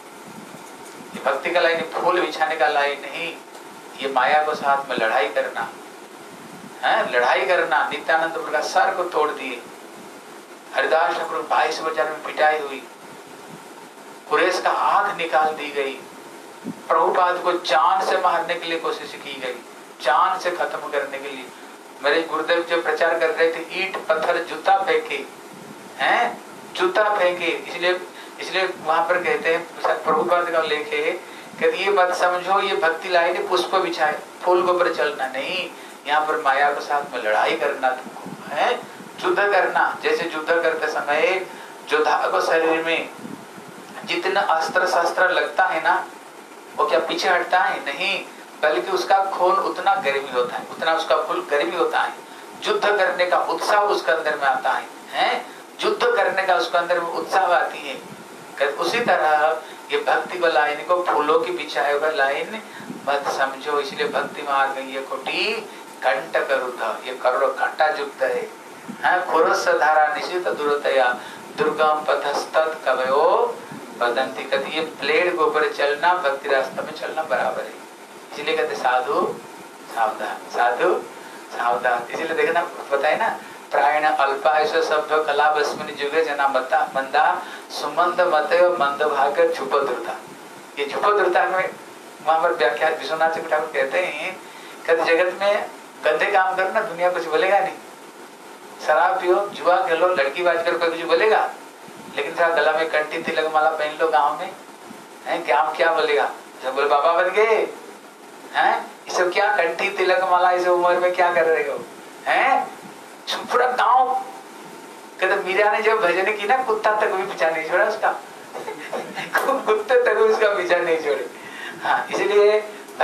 ये भक्ति का लाइन फूल बिछाने का लाइन नहीं, ये माया को साथ में लड़ाई करना है, लड़ाई करना। नित्यानंद प्रभु का सर को तोड़ दिए, हरिदास ठाकुर 22 बाजार में पिटाई हुई, कुरेश का आंख निकाल दी गई, प्रभुपाद को जान से मारने के लिए कोशिश की गई, जान से खत्म करने के लिए। मेरे गुरुदेव जो प्रचार कर रहे थे, ईंट पत्थर जूता फेंके हैं, जूता फेंके। इसलिए वहां पर कहते हैं प्रभुपाद का लेख है कि ये मत समझो ये भक्ति लाइन पुष्प बिछाए फूल के ऊपर चलना नहीं, यहाँ पर माया के साथ में लड़ाई करना तुमको है, युद्ध करना। जैसे युद्ध करते समय योद्धा को शरीर में जितना अस्त्र शस्त्र लगता है ना, वो क्या पीछे हटता है, नहीं, बल्कि उसका खून उतना गर्मी होता है, उतना उसका फूल गर्मी होता है, युद्ध करने का उत्साह उसके अंदर में आता है, युद्ध करने का उसके अंदर में उत्साह आती है। उसी तरह ये भक्ति को लाइन को फूलों की बिछाए हुए लाइन मत समझो। इसलिए भक्ति मार्ग ये कोटि कंटक रुद्ध, ये करोड़ों कांटा युक्त है। खुरस धारा निशित दुरतया दुर्गम पथस्तत कवयो बदंती। कहती ये प्लेट के ऊपर चलना भक्ति रास्ता में चलना बराबर है। इसलिए कहते साधु सावधान, साधु सावधान। इसलिए देखना बताए ना, प्रायण अल्पायुष सभ्य कला बस्मिन जुगे जना मता मंदा सुमंद मत मंद भाग झुपद्रुता। ये झुपद्रुता में वहां पर व्याख्या विश्वनाथ ठाकुर कहते हैं, कहते जगत में गंदे काम करो ना, दुनिया कुछ बोलेगा नहीं। शराब पियो, जुआ खेलो, लड़की बाज करो, कोई कुछ बोलेगा। लेकिन जरा गला में कंठी तिलक माला पहन लो गांव में, है क्या बोलेगा? जब बोले बाबा बन गए हैं, ये सब क्या कंठी तिलक माला इस उम्र में क्या कर रहे हो? हैं पूरा गांव कहते मीरा ने जब भजन की ना, कुत्ता तक भी पीछा नहीं छोड़ा उसका कुत्ते तक भी उसका पीछा नहीं छोड़े। हाँ, इसलिए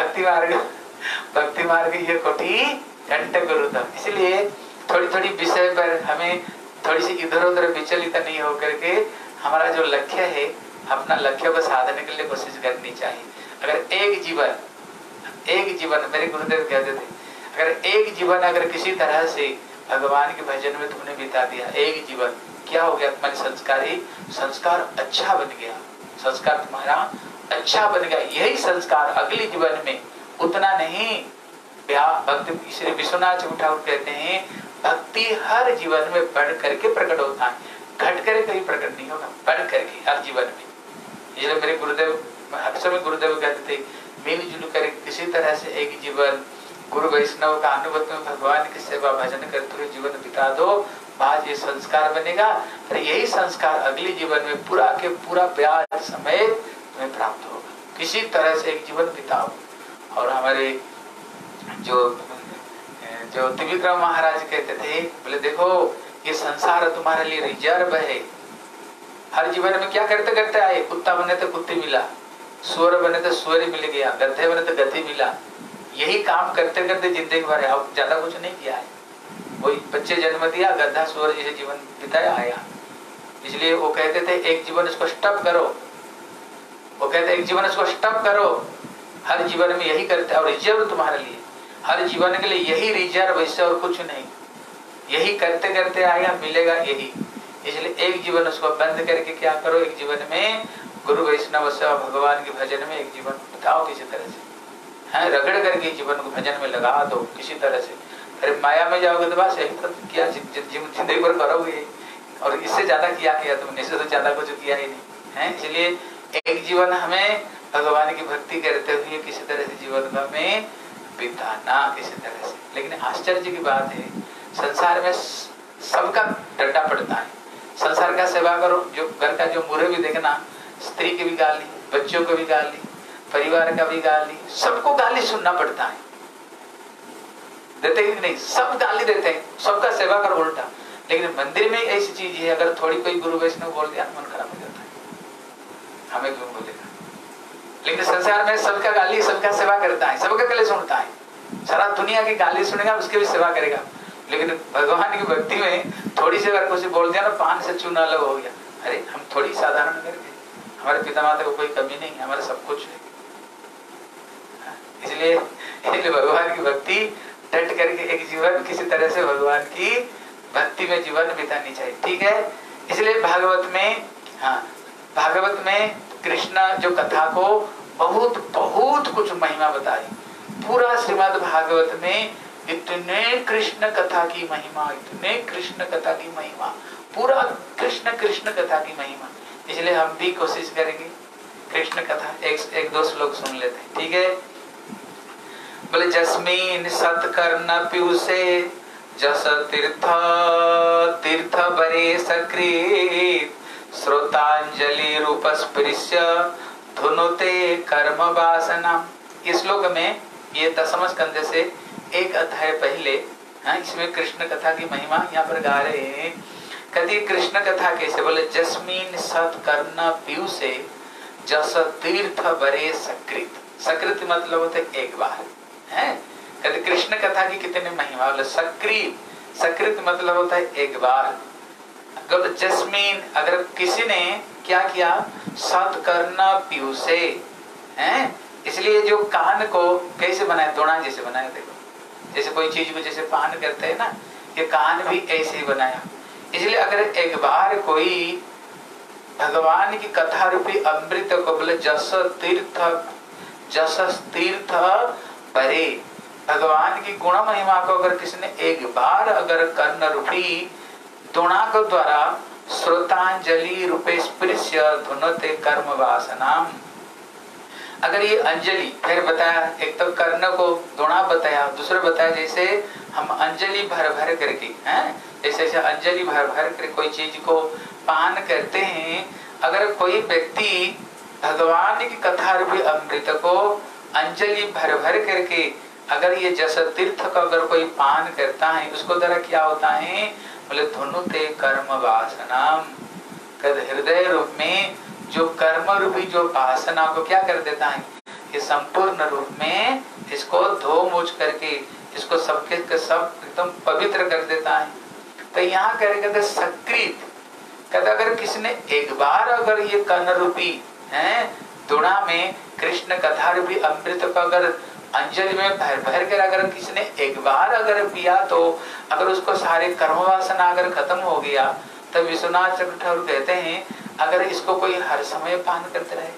भक्ति मार्ग ये कोटि कंटक रुद्ध। इसलिए थोड़ी थोड़ी विषय पर हमें थोड़ी सी इधर उधर विचलित नहीं होकर के हमारा जो लक्ष्य है, अपना लक्ष्य को साधने के लिए कोशिश करनी चाहिए। अगर एक जीवन मेरे गुरुदेव कहते थे, अगर एक जीवन अगर किसी तरह से भगवान के भजन में तुमने बिता दिया, एक जीवन क्या हो गया? तुम्हारे संस्कार अच्छा बन गया, संस्कार तुम्हारा अच्छा बन गया। यही संस्कार अगले जीवन में उतना नहीं। भक्ति श्री विश्वनाथ ठाकुर कहते हैं, भक्ति हर जीवन में बढ़ करके प्रकट होता है, घट कर कहीं प्रकट नहीं होगा, बढ़ करके हर जीवन में। इसलिए मेरे गुरुदेव अक्सर में गुरुदेव कहते थे, मिलजुल कर किसी तरह से एक जीवन गुरु वैष्णव का अनुभव में भगवान की सेवा भजन करते हुए जीवन बिता दो, बाद ये संस्कार बनेगा। और यही संस्कार अगले जीवन में पूरा के पूरा ब्याज समेत तुम्हें प्राप्त होगा। किसी तरह से एक जीवन बिताओ। और हमारे जो त्रिविक्रम महाराज कहते थे, बोले देखो ये संसार तुम्हारे लिए रिजर्व है। हर जीवन में क्या करते करते आए, कुत्ता बने तो कुत्ते मिला, सुअर बने तो सुअर मिल गया, गधे बने तो गधे मिला। यही काम करते करते जिंदगी भर अब ज्यादा कुछ नहीं किया है। वही बच्चे जन्म दिया, गधा सुअर जैसे जीवन बिताया आया। इसलिए वो कहते थे एक जीवन इसको स्टॉप करो, वो कहते एक जीवन इसको स्टॉप करो। हर जीवन में यही करते और रिजर्व तुम्हारे लिए, हर जीवन के लिए यही रिजर्व, इससे और कुछ नहीं। यही करते करते आएगा, मिलेगा यही। इसलिए एक जीवन उसको बंद करके क्या करो, एक जीवन में गुरु वैष्णव सेवा भगवान के भजन में एक जीवन बिताओ किसी तरह से। है रगड़ करके जीवन को भजन में लगा दो किसी तरह से। अरे माया में जाओगे तो बस यही तो क्या जिंदगी भर करोगे, और इससे ज्यादा किया तुमने, इससे तो ज्यादा कुछ किया ही नहीं है। इसलिए एक जीवन हमें भगवान की भक्ति करते हुए किसी तरह से जीवन को हमें बिताना किसी तरह से। लेकिन आश्चर्य की बात है, संसार में सबका डंडा पड़ता है। संसार का सेवा करो, जो घर का जो मुरे भी देखना, स्त्री की भी गाली, बच्चों को भी गाली, परिवार का भी गाली, सबको गाली सुनना पड़ता है। देते कि नहीं? सब गाली देते हैं, सबका सेवा करो उल्टा। लेकिन मंदिर में ऐसी चीज है, अगर थोड़ी कोई गुरु वैष्णव बोल दिया मन खराब हो जाता है, हमें क्यों बोलेगा। लेकिन संसार में सबका गाली, सबका सेवा करता है, सबका गले सुनता है, सारा दुनिया की गाली सुनेगा, उसकी भी सेवा करेगा। लेकिन भगवान की भक्ति में थोड़ी सी अगर कुछ बोल दिया ना, पान से चूना अलग हो गया। अरे हम थोड़ी साधारण करके, हमारे पिता माता को कोई कमी नहीं, हमारा सब कुछ है। इसलिए भगवान की भक्ति डट करके एक जीवन किसी तरह से भगवान की भक्ति में जीवन बितानी चाहिए। ठीक है। इसलिए भागवत में कृष्ण जो कथा को बहुत कुछ महिमा बताई। पूरा श्रीमद् भागवत में इतने कृष्ण कथा की महिमा, इतने कृष्ण कथा की महिमा, पूरा कृष्ण कथा की महिमा। इसलिए हम भी कोशिश करेंगे कृष्ण कथा एक दो श्लोक सुन लेते हैं। ठीक है। बोले जस्मीन सत्कर्ण पीयूषे जस तीर्थ बरे सकृत श्रोतांजलि रूप स्पृश्य धुनुते कर्म वासना। इस श्लोक में ये दशम स्कंध से एक अध्याय पहले, इसमें कृष्ण कथा की महिमा यहाँ पर गा रहे हैं। कभी कृष्ण कथा कैसे? बोले जस्मीन सत्कर्ण पीयूषे जस तीर्थ बरे सकृत। सकृत मतलब होता है एक बार है। कहते कृष्ण कथा की कितनी महिमा। बोले सकृत मतलब होता है एक बार। जस्मीन अगर किसी ने क्या किया, सत्कर्ण पीयूषे हैं, इसलिए जो कान को कैसे बनाया, दोना जैसे बनाया। देखो जैसे कोई चीज को जैसे पान करते हैं ना, ये कान भी ऐसे ही बनाया। इसलिए अगर एक बार कोई भगवान की कथा रूपी अमृत को बोले जस तीर्थ परे, भगवान की गुण महिमा को अगर किसी ने एक बार अगर कर्ण रूपी दुणा को द्वारा श्रोतांजलि रूपे स्पृश्य धुनते कर्म वासनाम, अगर ये अंजलि फिर बताया, एक तो कर्ण को दुणा बताया, दूसरा बताया जैसे हम अंजलि भर भर करके हैं, जैसे अंजलि भर भर कर कोई चीज को पान करते हैं। अगर कोई व्यक्ति भगवान की कथा रूपी अमृत को अंजलि भर भर करके अगर ये जस तीर्थ का अगर कोई पान करता है, उसको द्वारा क्या होता है बोले धुनुते कर्म वासनाम, हृदय रूप में जो कर्म रूपी जो वासना को क्या कर देता है, ये संपूर्ण रूप में इसको धो मुझ करके इसको सबके सब एकदम पवित्र कर देता है। तो यहाँ करेगा सकृत, कहते अगर किसी ने एक बार अगर ये कर्ण रूपी है दुणा में कृष्ण कथा रूपी अमृत को अगर अंजलि में भर भर कर अगर किसी ने एक बार अगर पिया, तो अगर उसको सारे कर्म वासना अगर खत्म हो गया, तो विश्वनाथ चक्रवर्ती ठाकुर कहते हैं अगर इसको कोई हर समय पान करते रहे,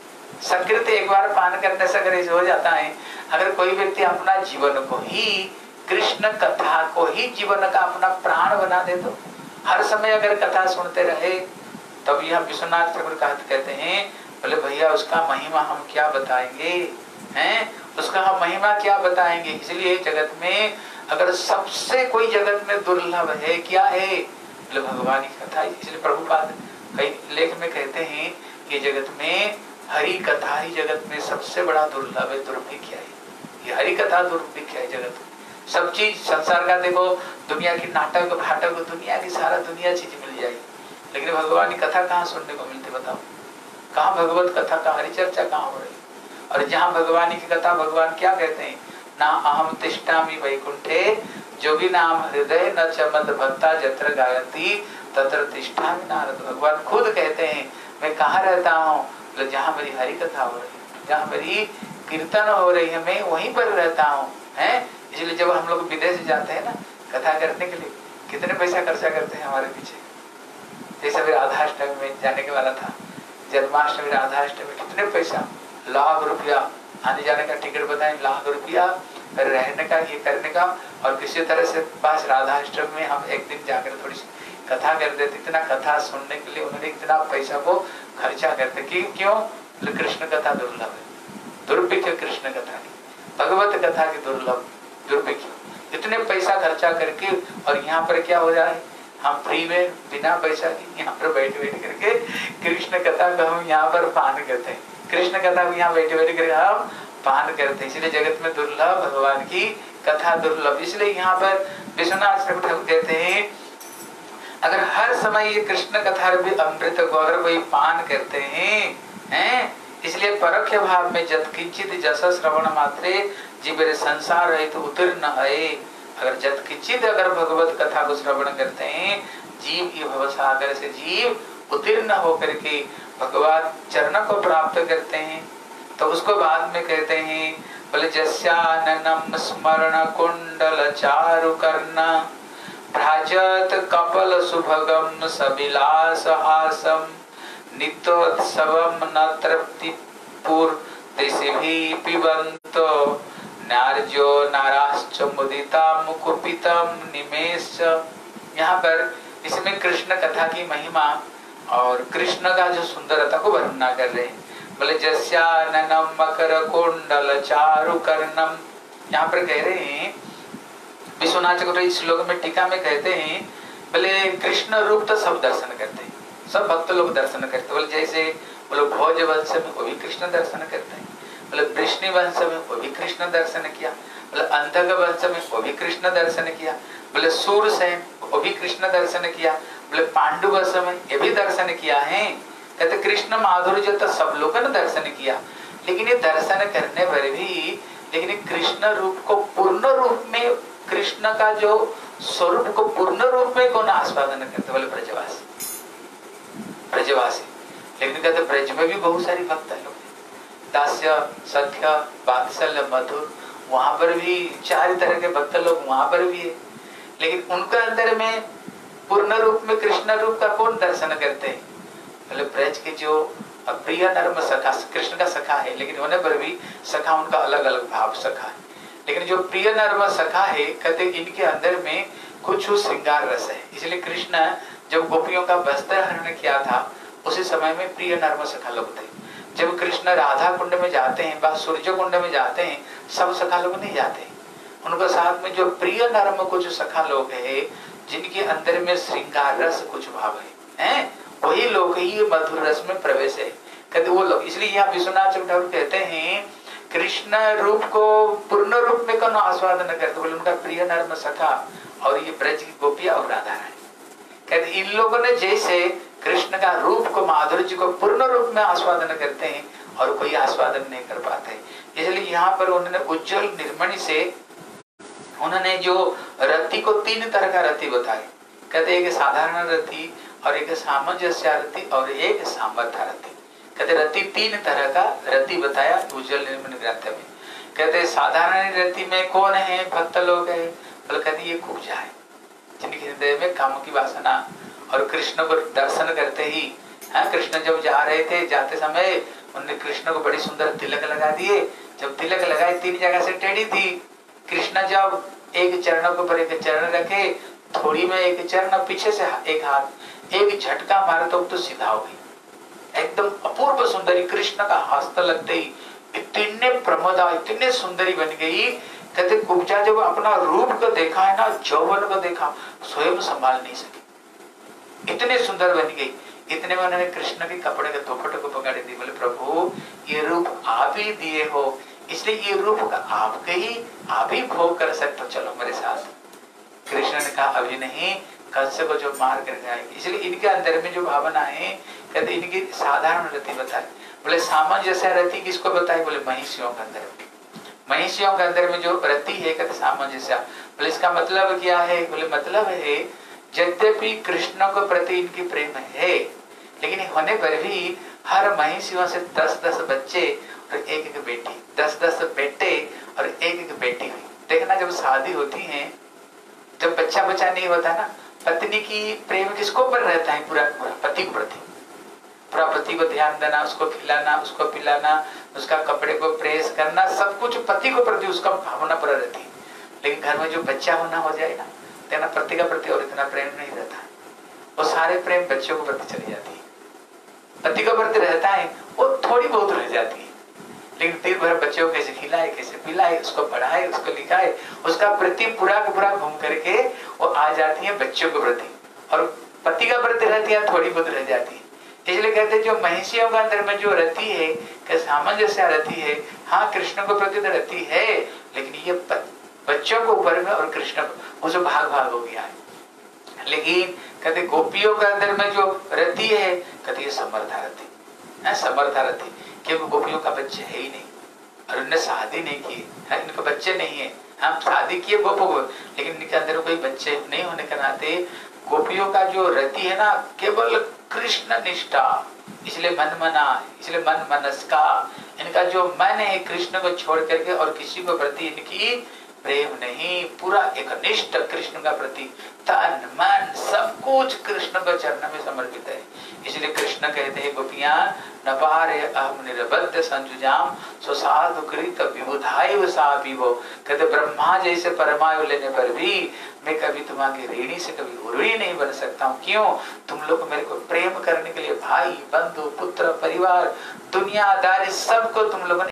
सकृत एक बार पान करने से अगर हो जाता है, अगर कोई व्यक्ति अपना जीवन को ही कृष्ण कथा को ही जीवन का अपना प्राण बना दे, तो हर समय अगर कथा सुनते रहे, तब यह विश्वनाथ ठाकुर कहते हैं बोले भैया उसका महिमा हम क्या बताएंगे हैं, उसका हम महिमा क्या बताएंगे। इसलिए जगत में अगर सबसे कोई जगत में दुर्लभ है क्या है बोले भगवान की कथा। इसलिए प्रभुपाद कई लेख में कहते हैं कि जगत में हरि कथा ही जगत में सबसे बड़ा दुर्लभ है, दुर्भिक्ष है, ये हरि कथा दुर्भिक्ष है जगत में। सब चीज संसार का देखो, दुनिया की नाटक भाटक दुनिया की सारा दुनिया चीज मिल जाएगी, लेकिन भगवान की कथा कहाँ सुनने को मिलती बताओ, कहाँ भगवत कथा का हरि चर्चा कहाँ हो रही। और जहाँ भगवान की कथा भगवान क्या कहते हैं, ना अहम तिष्ठामि वैकुंठे जोगी नाम हृदय न च मद भक्ता जत्र गायति तत्र तिष्ठामि नारद। भगवान खुद कहते हैं मैं कहाँ रहता हूँ, तो जहाँ मेरी हरि कथा हो रही है, जहाँ मेरी कीर्तन हो रही है, मैं वहीं पर रहता हूँ है। इसलिए जब हम लोग विदेश जाते हैं ना कथा करने के लिए, कितने पैसा खर्चा करते हैं हमारे पीछे। जैसे मैं राधाष्टमी में जाने के वाला था, जन्माष्टमी राधाष्टमी कितने पैसा, लाख रुपया आने जाने का टिकट बताएं, लाख रुपया रहने का ये करने का। और किसी तरह से पास राधाष्टमी में हम एक दिन जाकर थोड़ी सी कथा कर देते, इतना कथा सुनने के लिए उन्होंने इतना पैसा को खर्चा करते कि क्यों, कृष्ण कथा दुर्लभ है, दुर्भिक्ष कृष्ण कथा की, भगवत कथा की दुर्लभ दुर्भिक्ष, इतने पैसा खर्चा करके। और यहाँ पर क्या हो रहा है, हम फ्री में बिना पैसा के यहाँ पर बैठ बैठ करके कृष्ण कथा को हम यहाँ पर पान करते हैं, कृष्ण कथा को यहाँ बैठे बैठे करके हम पान करते हैं। इसलिए जगत में दुर्लभ भगवान की कथा दुर्लभ। इसलिए यहाँ पर विश्वनाथ ठाकुर कहते हैं अगर हर समय ये कृष्ण कथा रूपी अमृत को अगर कोई पान करते हैं, इसलिए परोक्ष भाव में जत किंचित जस श्रवण मात्रे जीव संसार है तो उत्तीर्ण है। अगर जत किंचित अगर भगवत कथा को श्रवण करते हैं, जीव ये भव सागर से जीव उत्तीर्ण होकर के भगवान चरण को प्राप्त करते हैं। तो उसको बाद में कहते हैं बोले जस्याननम स्मरण कुंडल चारु कर्ण भ्राजत कपल सुभगम सविलास हासम नित्योत्सवम न तृप्तिपूर्तिभिः पिबन्तो नार्यो नाराश्च मुदिता मुकुपितम निमेष। यहाँ पर इसमें कृष्ण कथा की महिमा और कृष्ण का जो सुंदरता को वर्णना कर रहे हैं। बोले जस्याननम मकर कुंडल चारु कर्णम, यहाँ पर कह रहे हैं विश्वनाथ चक्रवर्ती इस श्लोक में टीका में कहते हैं बोले कृष्ण रूप तो सब दर्शन करते हैं, सब भक्त लोग दर्शन करते हैं। बोले जैसे बोले भोज वंश में वो भी कृष्ण दर्शन करते हैं, बोले वृष्णि वंश में वो भी कृष्ण दर्शन किया, बोले अंधक वंश में वो भी कृष्ण दर्शन किया, बोले सूरसेन वो भी कृष्ण दर्शन किया, बोले पांडु वंश में ये भी दर्शन किया है। कहते कृष्ण माधुर्य तो सब लोगों ने दर्शन किया, लेकिन ये दर्शन करने पर भी लेकिन कृष्ण रूप को पूर्ण रूप में, कृष्ण का जो स्वरूप को पूर्ण रूप में कौन आस्वादन करते, बोले ब्रजवासी, ब्रजवासी। लेकिन कहते ब्रज में भी बहुत सारी भक्त है लोग, दास्य सख्य वात्सल्य मधुर वहां पर भी 4 तरह के भक्त लोग वहां पर भी है, लेकिन उनके अंदर में पूर्ण रूप में कृष्ण रूप का कौन दर्शन करते हैं? बोले ब्रज के जो प्रिय नर्म सखा, कृष्ण का सखा है, लेकिन होने पर भी सखा उनका अलग अलग भाव सखा है। लेकिन जो प्रिय नर्म सखा है, कहते इनके अंदर में कुछ श्रृंगार रस है। इसलिए कृष्ण जब गोपियों का वस्त्र हरण किया था, उसी समय में प्रिय नर्म सखा लोग थे। जब कृष्ण राधा कुंड में जाते हैं, बा सूर्य कुंड में जाते हैं, सब सखा लोग नहीं जाते। उनके साथ में जो प्रिय नर्म कुछ सखा लोग है, जिनके अंदर में श्रृंगार रस कुछ भाव है, वही लोग ही मधुर रस में प्रवेश है, कहते वो लोग। इसलिए यहाँ विश्वनाथ ठाकुर कहते हैं कृष्ण रूप को पूर्ण रूप में कौन आस्वादन करते, बोले उनका प्रिय नर्म सखा और ये ब्रज की गोपियां और राधा रानी। कहते इन लोगों ने जैसे कृष्ण का रूप को, माधुर्य को पूर्ण रूप में आस्वादन करते हैं और कोई आस्वादन नहीं कर पाते। इसलिए यहाँ पर उन्होंने उज्जवल निर्मणि से उन्होंने जो रति को 3 तरह का रति बताए। कहते एक साधारण रति और एक सामंजस्य रति और एक सामर्थ्य रति। कहते रति 3 तरह का रति बताया उज्जवल निर्मणि ग्रंथ में। कहते साधारण रति में कौन है? भक्त लोग है। कहते ये कुब्जा है, जिनके हृदय में काम की वासना, और कृष्ण को दर्शन करते ही, कृष्ण जब जा रहे थे, जाते समय उन्होंने कृष्ण को बड़ी सुंदर तिलक लगा दिए। जब तिलक लगाए 3 जगह से टेढ़ी थी, कृष्ण जब एक चरण के ऊपर एक चरण रखे, थोड़ी में एक चरण, पीछे से एक हाथ, एक झटका मारे तो सीधा हो गई। एकदम अपूर्व सुंदरी, कृष्ण का हस्त लगते ही इतने प्रमोदा, इतने सुंदरी बन गई। कहते कुब्जा जब अपना रूप को देखा है ना, यौवन को देखा, स्वयं संभाल नहीं सके, इतने सुंदर बन गई। इतने में उन्होंने कृष्ण के कपड़े के दोपट्टे को पकड़ दी। बोले प्रभु ये रूप आप ही दिए हो, इसलिए ये रूप का आप ही भोग कर सकते हो, चलो मेरे साथ। कृष्ण ने कहा अभी नहीं, कंस को जो मार कर जाएंगे। इसलिए इनके अंदर में जो भावना है, कहते इनकी साधारण रति बताए। बोले सामंजस्य रति किसको बताए? बोले महिषियों के अंदर में, महिषियों के अंदर में जो रति है, कहते सामंजस्य। बोले इसका मतलब क्या है? बोले मतलब है यद्यपि कृष्ण को प्रति इनकी प्रेम है, लेकिन होने पर भी हर महिषियों से 10-10 बच्चे और 1-1 बेटी, 10-10 बेटे और 1-1 बेटी हुई। देखना जब शादी होती है, जब बच्चा नहीं होता ना, पत्नी की प्रेम किसको पर रहता है? पूरा पति को प्रति, पूरा पति को ध्यान देना, उसको खिलाना, उसको पिलाना, उसका कपड़े को प्रेस करना, सब कुछ पति को प्रति उसका भावना पर रहती है। लेकिन घर में जो बच्चा होना हो जाए ना, तेना पति का प्रति और इतना प्रेम नहीं रहता, वो सारे प्रेम बच्चों को प्रति चली जाती है। पति का प्रति रहता है, वो थोड़ी बहुत रह जाती है, लेकिन दिन भर बच्चों को कैसे खिलाए, कैसे पिलाए, उसको पढ़ाए, उसको लिखाए, उसका प्रति पूरा का पूरा घूम करके वो आ जाती है बच्चों के प्रति, और पति का प्रति रहती है थोड़ी बहुत रह जाती है। इसलिए कहते हैं जो महिषियों के अंदर में जो रति है, कि सामंजस्य रति है, हाँ कृष्ण को प्रति रति है, लेकिन ये बच्चों को ऊपर में और कृष्ण को उसे भाग हो गया है। लेकिन कहते गोपियों के अंदर में जो रति है, कहते ये समर्था रति है, समर्था रति, क्योंकि गोपियों का बच्चे है ही नहीं और उन्होंने शादी नहीं की है, इनके बच्चे नहीं है। हम शादी किए गोपो को, लेकिन इनके अंदर कोई बच्चे नहीं होने के नाते गोपियों का जो रति है ना, केवल कृष्ण निष्ठा, इसलिए मन मना, इसलिए मन मनस का, इनका जो मन है कृष्ण को छोड़ करके और किसी को प्रति इनकी प्रेम नहीं, पूरा एकनिष्ठ कृष्ण का प्रति तन मन सब कुछ कृष्ण के चरण में समर्पित है। इसलिए कृष्ण कहते हैं गोपियां न पारे अहम निरबद्ध संजुजाम स्वसाधु कृत विबुधाय सा विभो। कहते ब्रह्मा जैसे परमायु लेने पर भी मैं कभी तुम्हारी ऋणी से कभी ऋणी नहीं बन सकता हूँ। क्यों? तुम लोग मेरे को प्रेम करने के लिए भाई बंधु पुत्र परिवार दुनियादारी सबको तुम लोगों ने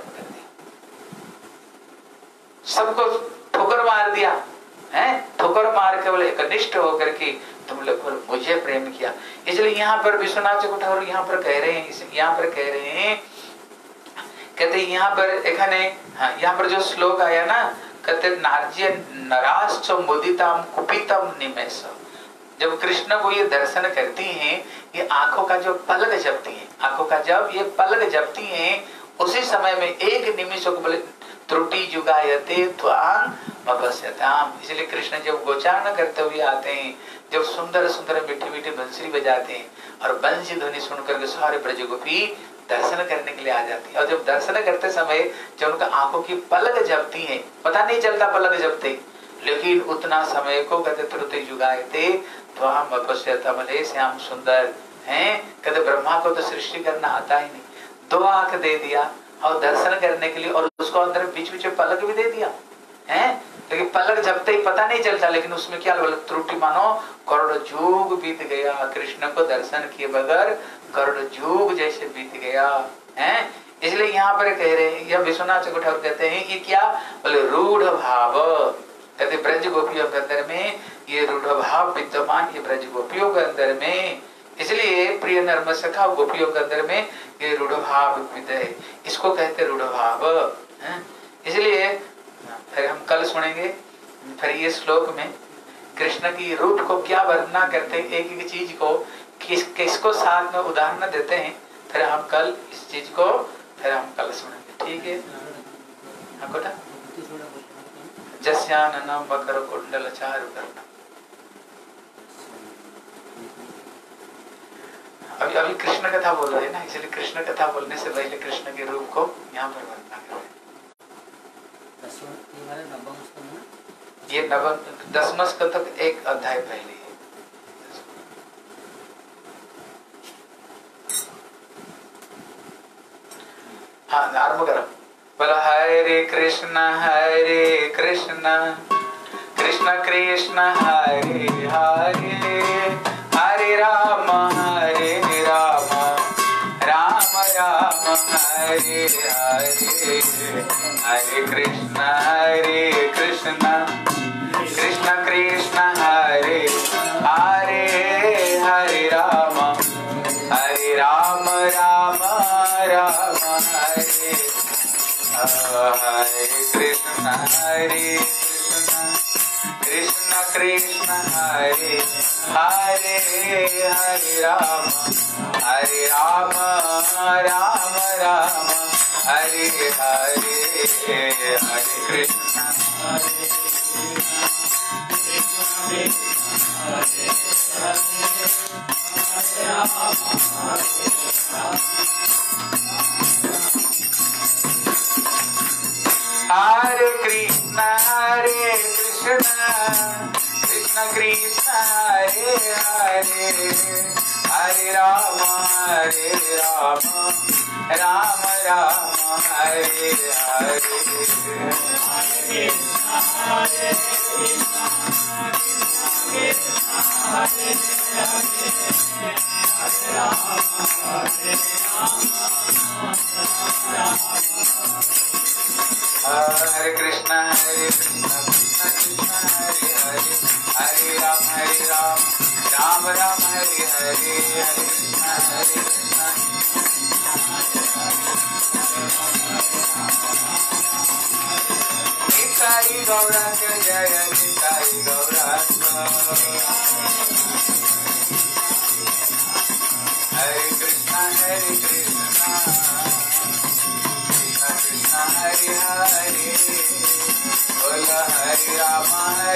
सबको ठोकर मार दिया है, ठोकर मार के बोले एकनिष्ठ होकर के तुम लोग मुझे प्रेम किया। इसलिए यहाँ पर विश्वनाथ ठाकुर यहाँ पर कह रहे हैं, यहाँ पर कह रहे हैं, कहते यहाँ पर एखाने यहाँ पर जो श्लोक आया ना, कहते नार्ज्य नराश्च मुदिताम कुपितम निमेष। जब कृष्ण को ये दर्शन करती हैं, ये आंखों का जो पलक झपती है, आंखों का जब ये पलक झपती है, उसी समय में एक निमिष को बोले त्रुटि जुगायते त्वां मपस्यताम। इसलिए कृष्ण जब गोचारण करते हुए आते हैं, जब सुंदर सुंदर मीठी मीठी बंसुरी बजाते हैं और बंसी ध्वनि सुनकर के सारे ब्रज गोपी दर्शन करने के लिए आ जाती है। और जब दर्शन करते समय जब उनका आंखों की पलक झपकती है, पता नहीं चलता पलक झपकते, लेकिन उतना समय को कहते तुरंत जुगाते त्वाम अपश्यत अमले श्याम सुंदर हैं। कहते ब्रह्मा को तो सृष्टि करना आता ही नहीं, 2 आंख दे दिया और दर्शन करने के लिए, और उसको अंदर बीच बीच में पलक भी दे दिया है, लेकिन पलक झपकते ही पता नहीं चलता। लेकिन उसमें क्या त्रुटि मानो करोड़ युग बीत गया, कृष्ण को दर्शन किए बगैर करोड़ युग जैसे बीत गया है। इसलिए यहाँ पर कह रहे हैं, यह विश्वनाथ चक्रवर्ती ठाकुर कहते हैं कि क्या बोले रूढ़ भाव, कहते ब्रज गोपियों के अंदर में ये रूढ़ भाव विद्यमान, ये ब्रज गोपियों के अंदर में, इसलिए प्रिय नर्म सखा गोपियों के अंदर में ये रूढ़ भाव विदय, इसको कहते रूढ़ भाव है। इसलिए फिर हम कल सुनेंगे फिर ये श्लोक में कृष्ण की रूप को क्या वर्णना करते हैं, एक एक चीज को किसको साथ में उदाहरण देते हैं, फिर हम कल इस चीज को फिर हम कल सुनेंगे, ठीक है। जस्यानन मकर कुंडल चारु कर्ण। अभी कृष्ण कथा बोल रहे हैं ना, इसलिए कृष्ण कथा बोलने से पहले कृष्ण के रूप को यहाँ पर वर्णना कर रहे हैं। ये नवम 10वां स्कंद तक एक अध्याय पहले है। हाँ आरंभ करो। बोला हरे कृष्ण कृष्ण कृष्ण हरे हरे, हरे राम राम राम हरे हरे, हरे कृष्ण कृष्ण कृष्ण हरे हरे, हरे राम राम राम हरे हरे, कृष्ण कृष्ण कृष्ण हरे हरे, हरे राम राम राम हरे हरे, हरे कृष्ण हरे कृष्ण कृष्ण कृष्ण हरे हरे, हरे राम राम राम हरे हरे, हरे कृष्ण कृष्ण कृष्ण हरे हरे, हरे राम राम राम हरे हरे, हरे कृष्ण निताई गौरांग जय निताई गौरांग, हरे कृष्ण हरे हरे, बोल हरे राम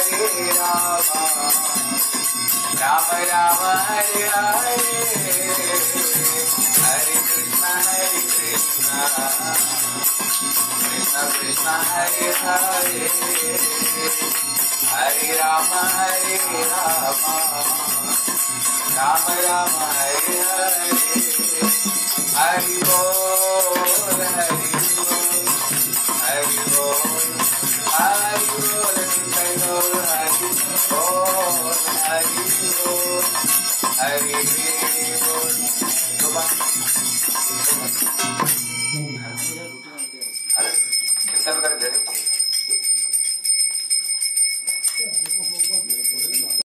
राम राम हरे हरे, हरे कृष्ण कृष्ण कृष्ण हरे हरे, हरे राम राम राम हरे हरे।